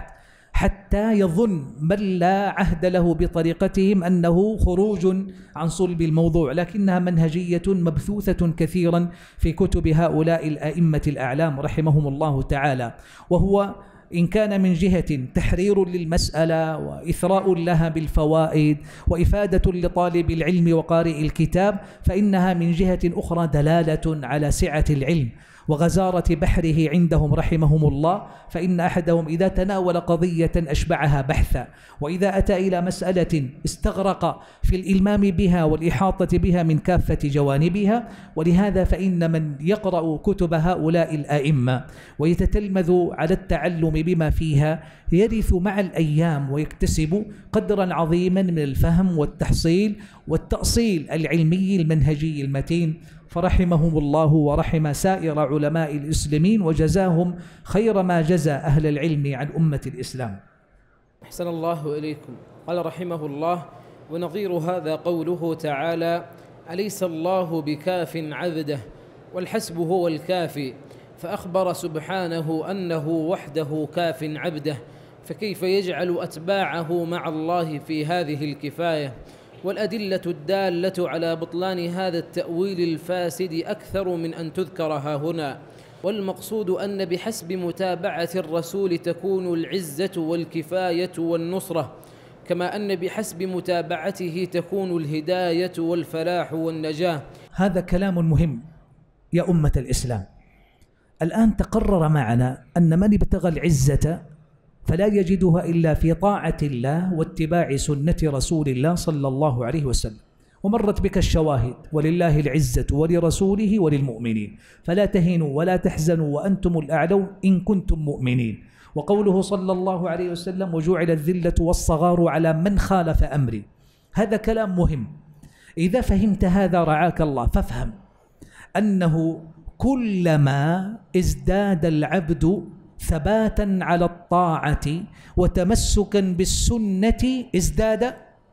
حتى يظن من لا عهد له بطريقتهم أنه خروج عن صلب الموضوع، لكنها منهجية مبثوثة كثيرا في كتب هؤلاء الأئمة الأعلام رحمهم الله تعالى. وهو إن كان من جهة تحرير للمسألة وإثراء لها بالفوائد وإفادة لطالب العلم وقارئ الكتاب، فإنها من جهة أخرى دلالة على سعة العلم وغزارة بحره عندهم رحمهم الله. فإن أحدهم إذا تناول قضية أشبعها بحثا، وإذا أتى إلى مسألة استغرق في الإلمام بها والإحاطة بها من كافة جوانبها. ولهذا فإن من يقرأ كتب هؤلاء الآئمة ويتتلمذ على التعلم بما فيها يرث مع الأيام ويكتسب قدرا عظيما من الفهم والتحصيل والتأصيل العلمي المنهجي المتين. فرحمهم الله ورحم سائر علماء الإسلامين وجزاهم خير ما جزى أهل العلم عن أمة الإسلام. أحسن الله إليكم. قال رحمه الله: ونظير هذا قوله تعالى: أليس الله بكاف عبده والحسب هو الكافي، فأخبر سبحانه أنه وحده كاف عبده، فكيف يجعل أتباعه مع الله في هذه الكفاية؟ والأدلة الدالة على بطلان هذا التأويل الفاسد أكثر من أن تذكر ها هنا. والمقصود أن بحسب متابعة الرسول تكون العزة والكفاية والنصرة، كما أن بحسب متابعته تكون الهداية والفلاح والنجاة. هذا كلام مهم يا أمة الإسلام. الآن تقرر معنا أن من ابتغى العزة فلا يجدها إلا في طاعة الله واتباع سنة رسول الله صلى الله عليه وسلم. ومرت بك الشواهد: ولله العزة ولرسوله وللمؤمنين فلا تهنوا ولا تحزنوا وأنتم الأعلون إن كنتم مؤمنين. وقوله صلى الله عليه وسلم: وجعل الذلة والصغار على من خالف أمري. هذا كلام مهم. إذا فهمت هذا رعاك الله، فافهم أنه كلما ازداد العبد ثباتا على الطاعة وتمسكا بالسنة ازداد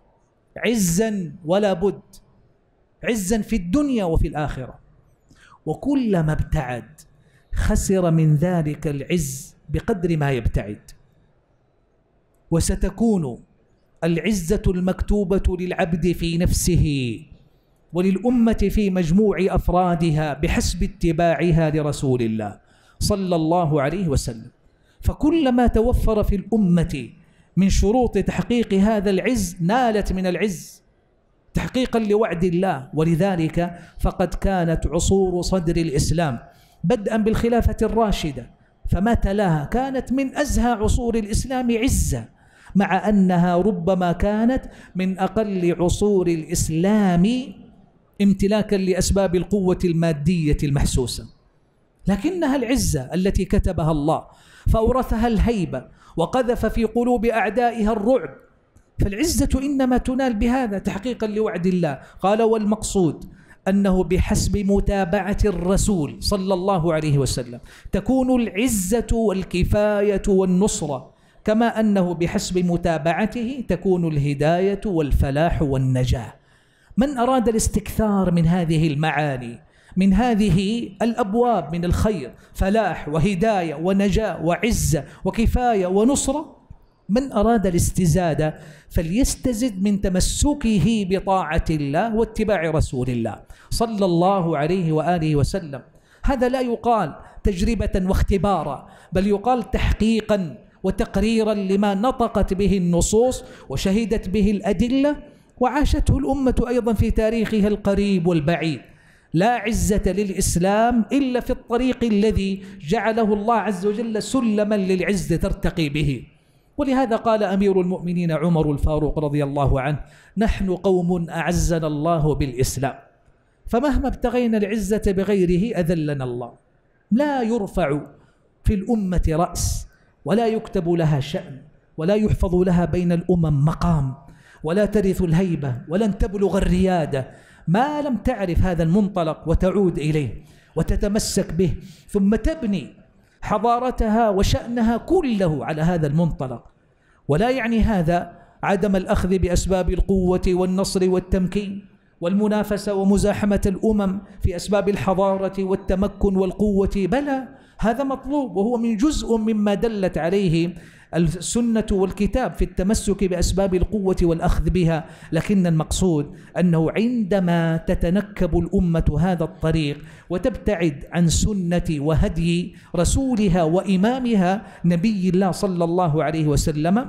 عزا، ولا بد عزا في الدنيا وفي الآخرة. وكلما ابتعد خسر من ذلك العز بقدر ما يبتعد. وستكون العزة المكتوبة للعبد في نفسه وللأمة في مجموع أفرادها بحسب اتباعها لرسول الله صلى الله عليه وسلم. فكلما توفر في الأمة من شروط تحقيق هذا العز نالت من العز تحقيقا لوعد الله. ولذلك فقد كانت عصور صدر الإسلام بدءا بالخلافة الراشدة فما تلاها كانت من أزهى عصور الإسلام عزة، مع أنها ربما كانت من أقل عصور الإسلام امتلاكا لأسباب القوة المادية المحسوسة، لكنها العزة التي كتبها الله فأورثها الهيبة وقذف في قلوب أعدائها الرعب. فالعزة إنما تنال بهذا تحقيقا لوعد الله. قال والمقصود أنه بحسب متابعة الرسول صلى الله عليه وسلم تكون العزة والكفاية والنصرة، كما أنه بحسب متابعته تكون الهداية والفلاح والنجاة. من أراد الاستكثار من هذه المعاني، من هذه الأبواب من الخير، فلاح وهداية ونجاة وعزة وكفاية ونصرة، من أراد الاستزادة فليستزد من تمسكه بطاعة الله واتباع رسول الله صلى الله عليه وآله وسلم. هذا لا يقال تجربة واختبارا، بل يقال تحقيقا وتقريرا لما نطقت به النصوص وشهدت به الأدلة وعاشته الأمة أيضا في تاريخها القريب والبعيد. لا عزة للإسلام إلا في الطريق الذي جعله الله عز وجل سلما للعزة ترتقي به. ولهذا قال أمير المؤمنين عمر الفاروق رضي الله عنه: نحن قوم أعزنا الله بالإسلام، فمهما ابتغينا العزة بغيره أذلنا الله. لا يرفع في الأمة رأس، ولا يكتب لها شأن، ولا يحفظ لها بين الأمم مقام، ولا ترث الهيبة، ولن تبلغ الريادة ما لم تعرف هذا المنطلق وتعود إليه وتتمسك به، ثم تبني حضارتها وشأنها كله على هذا المنطلق. ولا يعني هذا عدم الأخذ بأسباب القوة والنصر والتمكين والمنافسة ومزاحمة الأمم في أسباب الحضارة والتمكن والقوة، بلى هذا مطلوب، وهو من جزء مما دلت عليه السنة والكتاب في التمسك بأسباب القوة والأخذ بها. لكن المقصود أنه عندما تتنكب الأمة هذا الطريق وتبتعد عن سنة وهدي رسولها وإمامها نبي الله صلى الله عليه وسلم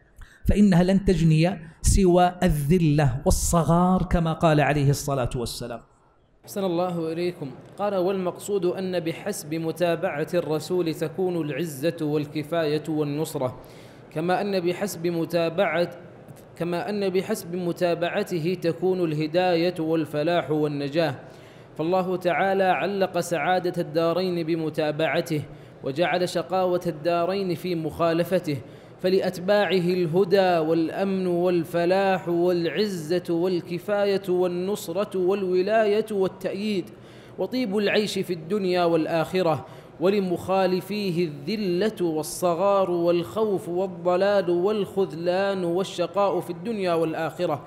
فإنها لن تجني سوى الذلة والصغار كما قال عليه الصلاة والسلام. أحسن الله إليكم. قال والمقصود أن بحسب متابعة الرسول تكون العزة والكفاية والنصرة، كما أن بحسب متابعة كما أن بحسب متابعته تكون الهداية والفلاح والنجاة. فالله تعالى علق سعادة الدارين بمتابعته، وجعل شقاوة الدارين في مخالفته، فلأتباعه الهدى والأمن والفلاح والعزة والكفاية والنصرة والولاية والتأييد وطيب العيش في الدنيا والآخرة، ولمخالفيه الذلة والصغار والخوف والضلال والخذلان والشقاء في الدنيا والآخرة.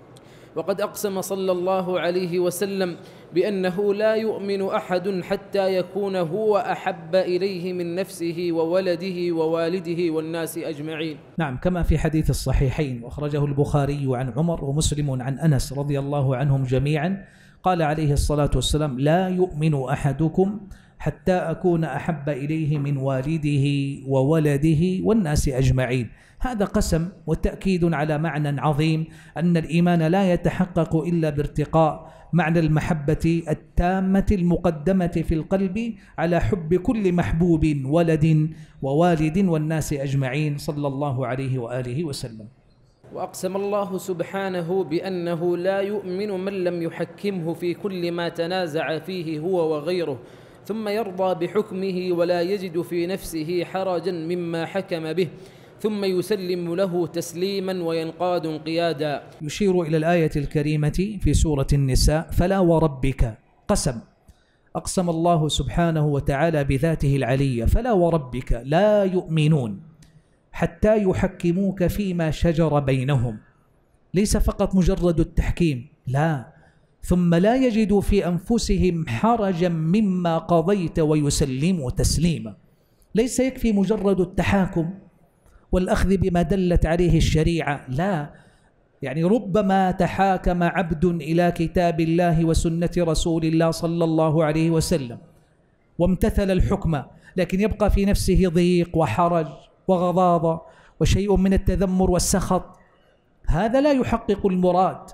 وقد أقسم صلى الله عليه وسلم بأنه لا يؤمن أحد حتى يكون هو أحب إليه من نفسه وولده ووالده والناس أجمعين. نعم، كما في حديث الصحيحين وأخرجه البخاري عن عمر ومسلم عن أنس رضي الله عنهم جميعا، قال عليه الصلاة والسلام: لا يؤمن أحدكم حتى أكون أحب إليه من والده وولده والناس أجمعين. هذا قسم وتأكيد على معنى عظيم، أن الإيمان لا يتحقق إلا بارتقاء معنى المحبة التامة المقدمة في القلب على حب كل محبوب ولد ووالد والناس أجمعين صلى الله عليه وآله وسلم. وأقسم الله سبحانه بأنه لا يؤمن من لم يحكمه في كل ما تنازع فيه هو وغيره، ثم يرضى بحكمه ولا يجد في نفسه حرجا مما حكم به، ثم يسلم له تسليما وينقاد انقيادا. يشير إلى الآية الكريمة في سورة النساء: فلا وربك، قسم، أقسم الله سبحانه وتعالى بذاته العلية: فلا وربك لا يؤمنون حتى يحكموك فيما شجر بينهم. ليس فقط مجرد التحكيم، لا، ثم لا يجدوا في أنفسهم حرجا مما قضيت ويسلموا تسليما. ليس يكفي مجرد التحاكم والأخذ بما دلت عليه الشريعة، لا، يعني ربما تحاكم عبد إلى كتاب الله وسنة رسول الله صلى الله عليه وسلم وامتثل الحكم، لكن يبقى في نفسه ضيق وحرج وغضاضة وشيء من التذمر والسخط. هذا لا يحقق المراد.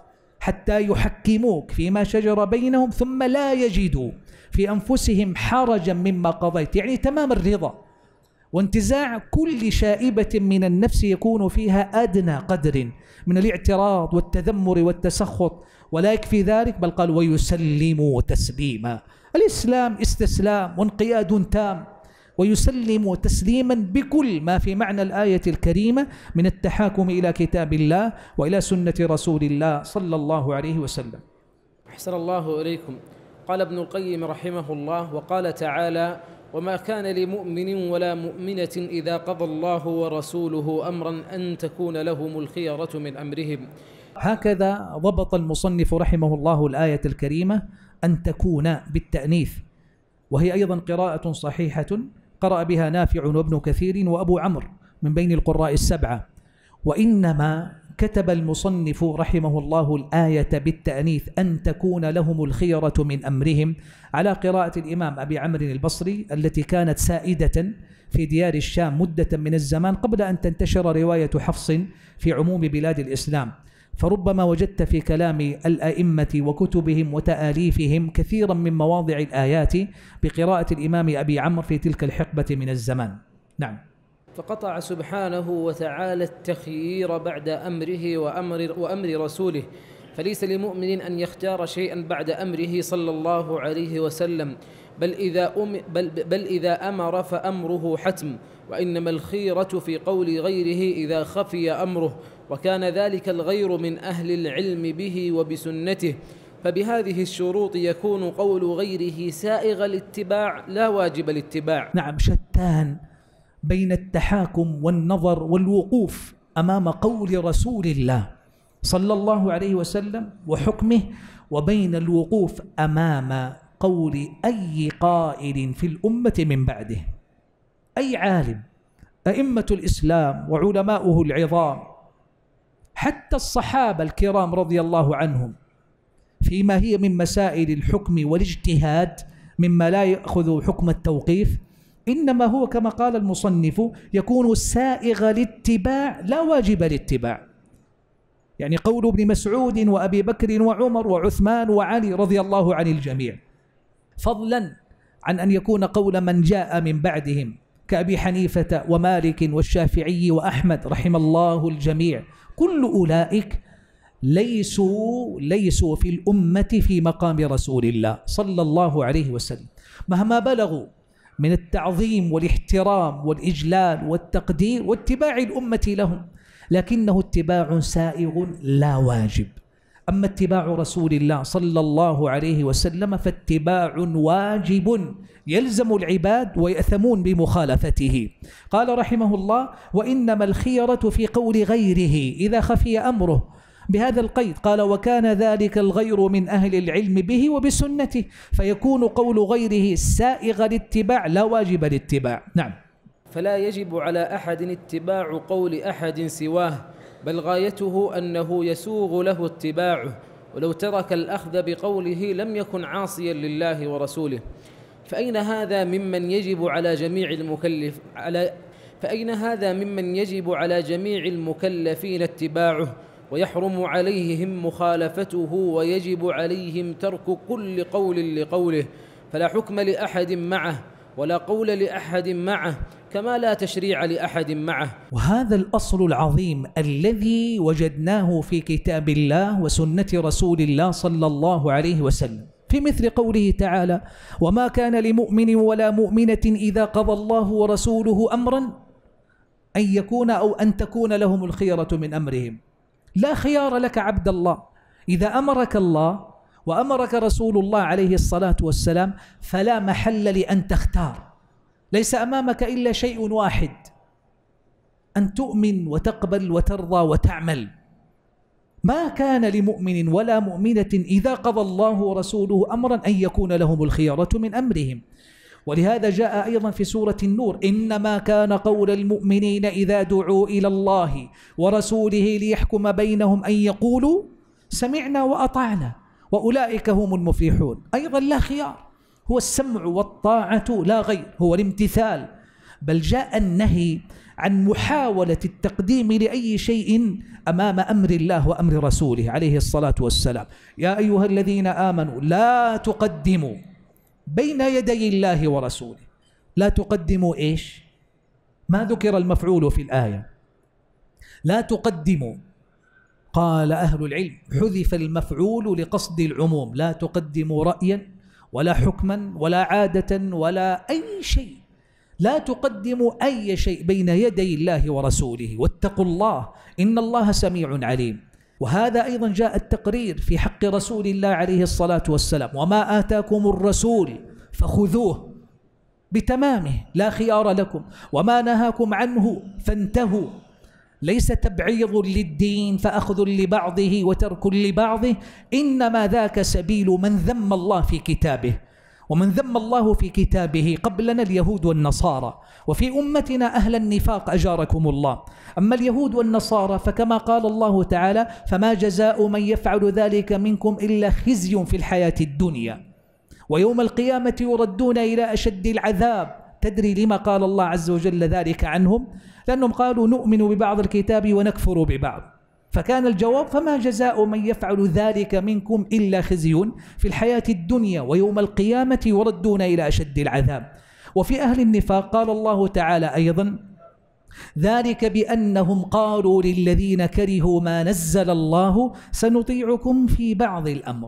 حتى يحكموك فيما شجر بينهم ثم لا يجدوا في أنفسهم حرجا مما قضيت، يعني تمام الرضا وانتزاع كل شائبة من النفس يكون فيها أدنى قدر من الاعتراض والتذمر والتسخط. ولا يكفي ذلك، بل قال ويسلموا تسليما. الإسلام استسلام وانقياد تام، ويسلم تسليما بكل ما في معنى الآية الكريمة من التحاكم إلى كتاب الله وإلى سنة رسول الله صلى الله عليه وسلم. أحسن الله إليكم. قال ابن القيم رحمه الله: وقال تعالى: وما كان لمؤمن ولا مؤمنة إذا قضى الله ورسوله أمرا أن تكون لهم الخيرة من أمرهم. هكذا ضبط المصنف رحمه الله الآية الكريمة أن تكون بالتأنيث، وهي أيضا قراءة صحيحة قرأ بها نافع وابن كثير وأبو عمرو من بين القراء السبعة. وإنما كتب المصنف رحمه الله الآية بالتأنيث أن تكون لهم الخيرة من أمرهم على قراءة الإمام أبي عمرو البصري التي كانت سائدة في ديار الشام مدة من الزمان قبل أن تنتشر رواية حفص في عموم بلاد الإسلام. فربما وجدت في كلام الأئمة وكتبهم وتآليفهم كثيرا من مواضع الآيات بقراءة الإمام أبي عمرو في تلك الحقبة من الزمان. نعم. فقطع سبحانه وتعالى التخيير بعد أمره وأمر, وأمر رسوله، فليس لمؤمن أن يختار شيئا بعد أمره صلى الله عليه وسلم، بل إذا, أم بل, بل إذا أمر فأمره حتم، وإنما الخيرة في قول غيره إذا خفي أمره، وكان ذلك الغير من أهل العلم به وبسنته، فبهذه الشروط يكون قول غيره سائغ الاتباع لا واجب الاتباع. نعم، شتان بين التحاكم والنظر والوقوف أمام قول رسول الله صلى الله عليه وسلم وحكمه، وبين الوقوف أمام قول أي قائل في الأمة من بعده، أي عالم، أئمة الإسلام وعلماؤه العظام، حتى الصحابة الكرام رضي الله عنهم، فيما هي من مسائل الحكم والاجتهاد مما لا يأخذ حكم التوقيف، إنما هو كما قال المصنف يكون سائغ الاتباع لا واجب الاتباع. يعني قول ابن مسعود وأبي بكر وعمر وعثمان وعلي رضي الله عن الجميع، فضلا عن أن يكون قول من جاء من بعدهم كأبي حنيفة ومالك والشافعي وأحمد رحم الله الجميع، كل أولئك ليسوا ليسوا في الأمة في مقام رسول الله صلى الله عليه وسلم، مهما بلغوا من التعظيم والاحترام والإجلال والتقدير واتباع الأمة لهم، لكنه اتباع سائغ لا واجب. أما اتباع رسول الله صلى الله عليه وسلم فاتباع واجب يلزم العباد ويأثمون بمخالفته. قال رحمه الله: وإنما الخيرة في قول غيره إذا خفي أمره، بهذا القيد قال: وكان ذلك الغير من أهل العلم به وبسنته، فيكون قول غيره سائغ الاتباع لا واجب الاتباع. نعم. فلا يجب على أحد اتباع قول أحد سواه، بل غايته أنه يسوغ له اتباعه، ولو ترك الأخذ بقوله لم يكن عاصيا لله ورسوله. فأين هذا ممن يجب على جميع المكلف على فأين هذا ممن يجب على جميع المكلفين اتباعه، ويحرم عليهم مخالفته، ويجب عليهم ترك كل قول لقوله، فلا حكم لأحد معه ولا قول لأحد معه، كما لا تشريع لأحد معه. وهذا الأصل العظيم الذي وجدناه في كتاب الله وسنة رسول الله صلى الله عليه وسلم في مثل قوله تعالى: وما كان لمؤمن ولا مؤمنة إذا قضى الله ورسوله أمرا أن يكون أو أن تكون لهم الخيرة من أمرهم. لا خيار لك عبد الله، إذا أمرك الله وأمرك رسول الله عليه الصلاة والسلام فلا محل لأن تختار، ليس أمامك إلا شيء واحد، أن تؤمن وتقبل وترضى وتعمل. ما كان لمؤمن ولا مؤمنة إذا قضى الله ورسوله أمرا أن يكون لهم الخيرة من أمرهم. ولهذا جاء أيضا في سورة النور: إنما كان قول المؤمنين إذا دعوا إلى الله ورسوله ليحكم بينهم أن يقولوا سمعنا وأطعنا وأولئك هم المفلحون. أيضا لا خيار، هو السمع والطاعة لا غير، هو الامتثال بل جاء النهي عن محاولة التقديم لأي شيء أمام أمر الله وأمر رسوله عليه الصلاة والسلام. يا أيها الذين آمنوا لا تقدموا بين يدي الله ورسوله. لا تقدموا إيش؟ ما ذكر المفعول في الآية. لا تقدموا، قال أهل العلم حذف المفعول لقصد العموم. لا تقدموا رأيا ولا حكما ولا عادة ولا أي شيء. لا تقدموا أي شيء بين يدي الله ورسوله، واتقوا الله إن الله سميع عليم. وهذا أيضا جاء التقرير في حق رسول الله عليه الصلاة والسلام: وما آتاكم الرسول فخذوه بتمامه لا خيار لكم، وما نهاكم عنه فانتهوا. ليس تبعيض للدين فأخذ لبعضه وترك لبعضه، إنما ذاك سبيل من ذم الله في كتابه. ومن ذم الله في كتابه قبلنا اليهود والنصارى، وفي أمتنا أهل النفاق أجاركم الله. أما اليهود والنصارى فكما قال الله تعالى: فما جزاء من يفعل ذلك منكم إلا خزي في الحياة الدنيا ويوم القيامة يردون إلى أشد العذاب. تدري لما قال الله عز وجل ذلك عنهم؟ لأنهم قالوا نؤمن ببعض الكتاب ونكفر ببعض. فكان الجواب: فما جزاء من يفعل ذلك منكم إلا خزي في الحياة الدنيا ويوم القيامة يردون إلى أشد العذاب. وفي أهل النفاق قال الله تعالى أيضا: ذلك بأنهم قالوا للذين كرهوا ما نزل الله سنطيعكم في بعض الأمر.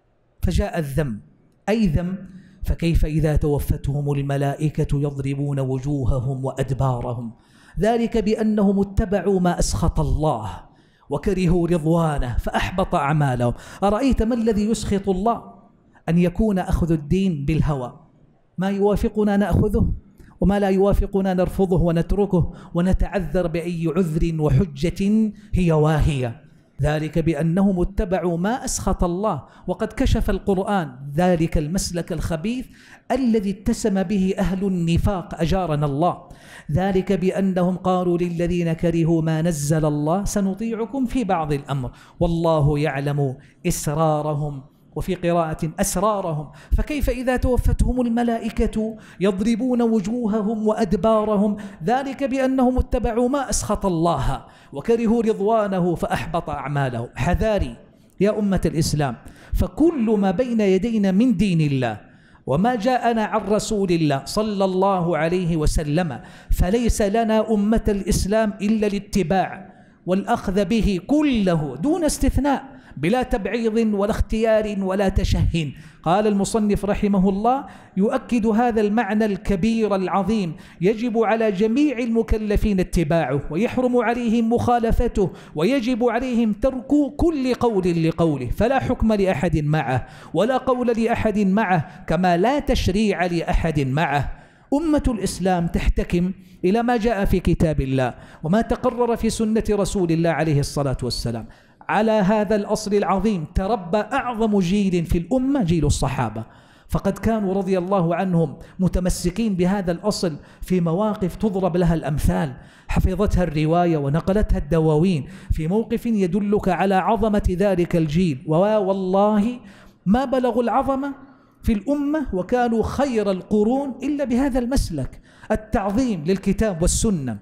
فجاء الذم، أي ذم: فكيف إذا توفتهم الملائكة يضربون وجوههم وأدبارهم. ذلك بأنهم اتبعوا ما أسخط الله وكرهوا رضوانه فأحبط أعمالهم. أرأيت ما الذي يسخط الله؟ أن يكون أخذ الدين بالهوى، ما يوافقنا نأخذه وما لا يوافقنا نرفضه ونتركه ونتعذر بأي عذر وحجة هي واهية. ذلك بأنهم اتبعوا ما أسخط الله، وقد كشف القرآن ذلك المسلك الخبيث الذي اتسم به أهل النفاق أجارنا الله. ذلك بأنهم قالوا للذين كرهوا ما نزل الله سنطيعكم في بعض الأمر والله يعلم إسرارهم، وفي قراءة أسرارهم. فكيف إذا توفتهم الملائكة يضربون وجوههم وأدبارهم. ذلك بأنهم اتبعوا ما أسخط الله وكرهوا رضوانه فأحبط أعمالهم. حذاري يا أمة الإسلام، فكل ما بين يدينا من دين الله وما جاءنا عن رسول الله صلى الله عليه وسلم فليس لنا أمة الإسلام إلا الاتباع والأخذ به كله دون استثناء، بلا تبعيض ولا اختيار ولا تشهين. قال المصنف رحمه الله يؤكد هذا المعنى الكبير العظيم: يجب على جميع المكلفين اتباعه ويحرم عليهم مخالفته، ويجب عليهم ترك كل قول لقوله، فلا حكم لأحد معه ولا قول لأحد معه، كما لا تشريع لأحد معه. أمة الإسلام تحتكم إلى ما جاء في كتاب الله وما تقرر في سنة رسول الله عليه الصلاة والسلام. على هذا الأصل العظيم تربى أعظم جيل في الأمة، جيل الصحابة، فقد كانوا رضي الله عنهم متمسكين بهذا الأصل في مواقف تضرب لها الأمثال، حفظتها الرواية ونقلتها الدواوين، في موقف يدلك على عظمة ذلك الجيل. والله ما بلغوا العظمة في الأمة وكانوا خير القرون إلا بهذا المسلك: التعظيم للكتاب والسنة،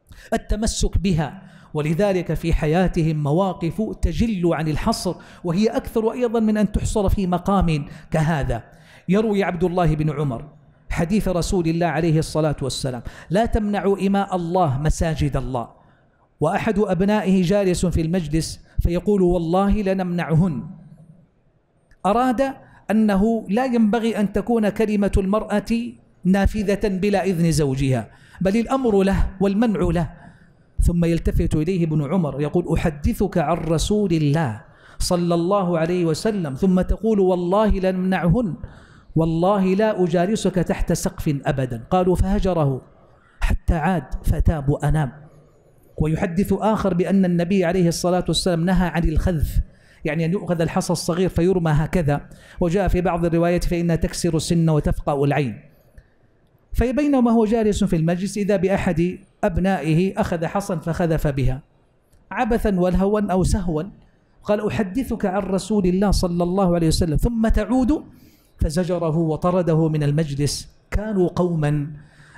التمسك بها. ولذلك في حياتهم مواقف تجل عن الحصر، وهي أكثر أيضا من أن تحصر في مقام كهذا. يروي عبد الله بن عمر حديث رسول الله عليه الصلاة والسلام: لا تمنعوا إماء الله مساجد الله. وأحد أبنائه جالس في المجلس فيقول: والله لنمنعهن. أراد أنه لا ينبغي أن تكون كلمة المرأة نافذة بلا إذن زوجها، بل الأمر له والمنع له. ثم يلتفت إليه ابن عمر يقول: أحدثك عن رسول الله صلى الله عليه وسلم ثم تقول والله لنمنعهن، والله لا أجالسك تحت سقف أبدا. قالوا: فهجره حتى عاد فتاب وأنام. ويحدث آخر بأن النبي عليه الصلاة والسلام نهى عن الخذف، يعني أن يؤخذ الحصى الصغير فيرمى هكذا، وجاء في بعض الروايات فإنها تكسر السن وتفقأ العين. فبينما هو جالس في المجلس إذا بأحد أبنائه أخذ حصا فخذف بها عبثا والهوا أو سهوا. قال: أحدثك عن رسول الله صلى الله عليه وسلم ثم تعود، فزجره وطرده من المجلس. كانوا قوما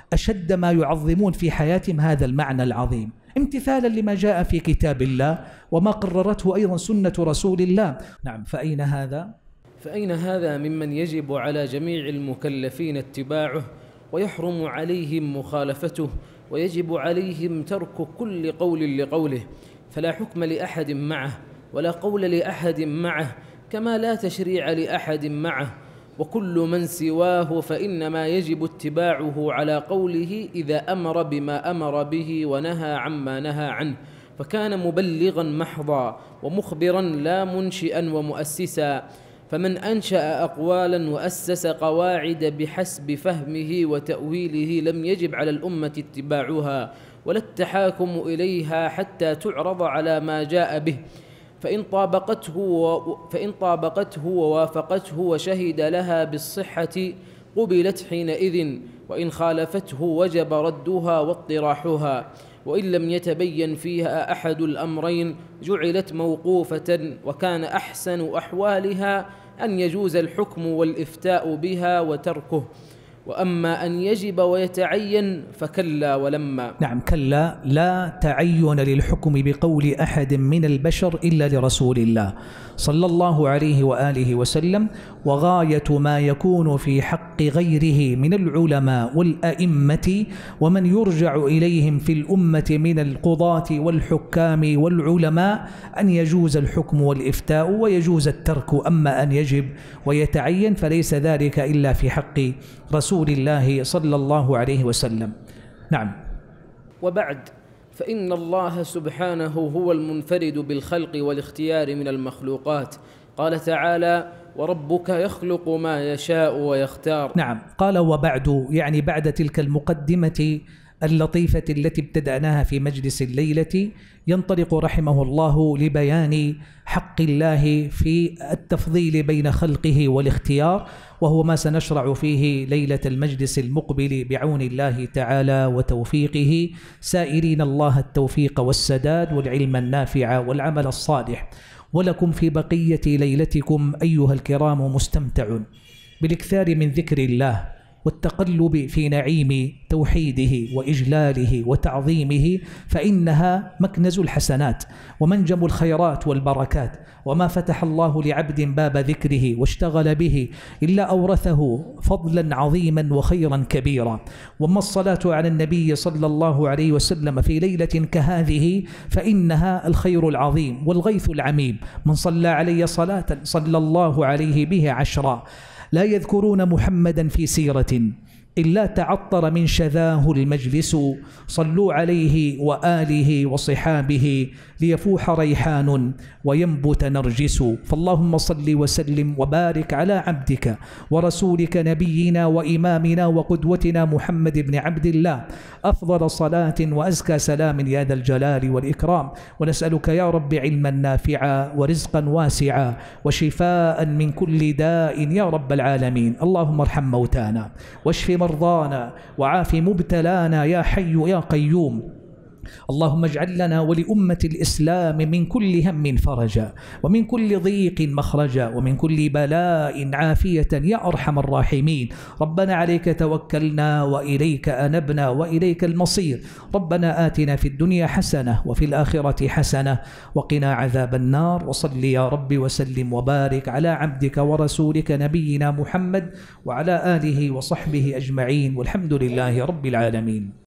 أشد ما يعظمون في حياتهم هذا المعنى العظيم، امتثالا لما جاء في كتاب الله وما قررته أيضا سنة رسول الله. نعم، فأين هذا؟ فأين هذا ممن يجب على جميع المكلفين اتباعه ويحرم عليهم مخالفته، ويجب عليهم ترك كل قول لقوله، فلا حكم لأحد معه ولا قول لأحد معه، كما لا تشريع لأحد معه، وكل من سواه فإنما يجب اتباعه على قوله إذا أمر بما أمر به ونهى عما نهى عنه، فكان مبلغا محضا ومخبرا لا منشئا ومؤسسا. فمن أنشأ أقوالا وأسس قواعد بحسب فهمه وتأويله لم يجب على الأمة اتباعها ولا التحاكم إليها حتى تعرض على ما جاء به، فإن طابقته فإن طابقته ووافقته وشهد لها بالصحة قبلت حينئذ، وإن خالفته وجب ردها واطراحها، وإن لم يتبين فيها أحد الأمرين جعلت موقوفة، وكان أحسن أحوالها أن يجوز الحكم والإفتاء بها وتركه، وأما أن يجب ويتعين فكلا ولما. نعم، كلا، لا تعين للحكم بقول أحد من البشر إلا لرسول الله صلى الله عليه وآله وسلم، وغاية ما يكون في حق غيره من العلماء والأئمة ومن يرجع إليهم في الأمة من القضاة والحكام والعلماء أن يجوز الحكم والإفتاء ويجوز الترك، أما أن يجب ويتعين فليس ذلك إلا في حق رسول الله صلى الله عليه وسلم. نعم. وبعد، فإن الله سبحانه هو المنفرد بالخلق والاختيار من المخلوقات، قال تعالى: وربك يخلق ما يشاء ويختار. نعم، قال وبعد، يعني بعد تلك المقدمة اللطيفة التي ابتدأناها في مجلس الليلة، ينطلق رحمه الله لبيان حق الله في التفضيل بين خلقه والاختيار، وهو ما سنشرع فيه ليلة المجلس المقبل بعون الله تعالى وتوفيقه، سائلين الله التوفيق والسداد والعلم النافع والعمل الصالح. ولكم في بقية ليلتكم أيها الكرام مستمتع بالاكثار من ذكر الله والتقلب في نعيم توحيده وإجلاله وتعظيمه، فإنها مكنز الحسنات ومنجم الخيرات والبركات، وما فتح الله لعبد باب ذكره واشتغل به إلا أورثه فضلا عظيما وخيرا كبيرا. وما الصلاة على النبي صلى الله عليه وسلم في ليلة كهذه فإنها الخير العظيم والغيث العميم، من صلى علي صلاة صلى الله عليه به عشرا. لا يذكرون محمدا في سيرة إلا تعطر من شذاه المجلس، صلوا عليه وآله وصحابه ليفوح ريحان وينبت نرجس. فاللهم صل وسلم وبارك على عبدك ورسولك نبينا وإمامنا وقدوتنا محمد بن عبد الله، أفضل صلاة وأزكى سلام يا ذا الجلال والإكرام. ونسألك يا رب علما نافعا ورزقا واسعا وشفاء من كل داء يا رب العالمين. اللهم ارحم موتانا واشف مرضانا وعاف مبتلانا يا حي يا قيوم. اللهم اجعل لنا ولأمة الإسلام من كل هم فرجا ومن كل ضيق مخرجا ومن كل بلاء عافية يا أرحم الراحمين. ربنا عليك توكلنا وإليك أنبنا وإليك المصير. ربنا آتنا في الدنيا حسنة وفي الآخرة حسنة وقنا عذاب النار. وصل يا رب وسلم وبارك على عبدك ورسولك نبينا محمد وعلى آله وصحبه أجمعين، والحمد لله رب العالمين.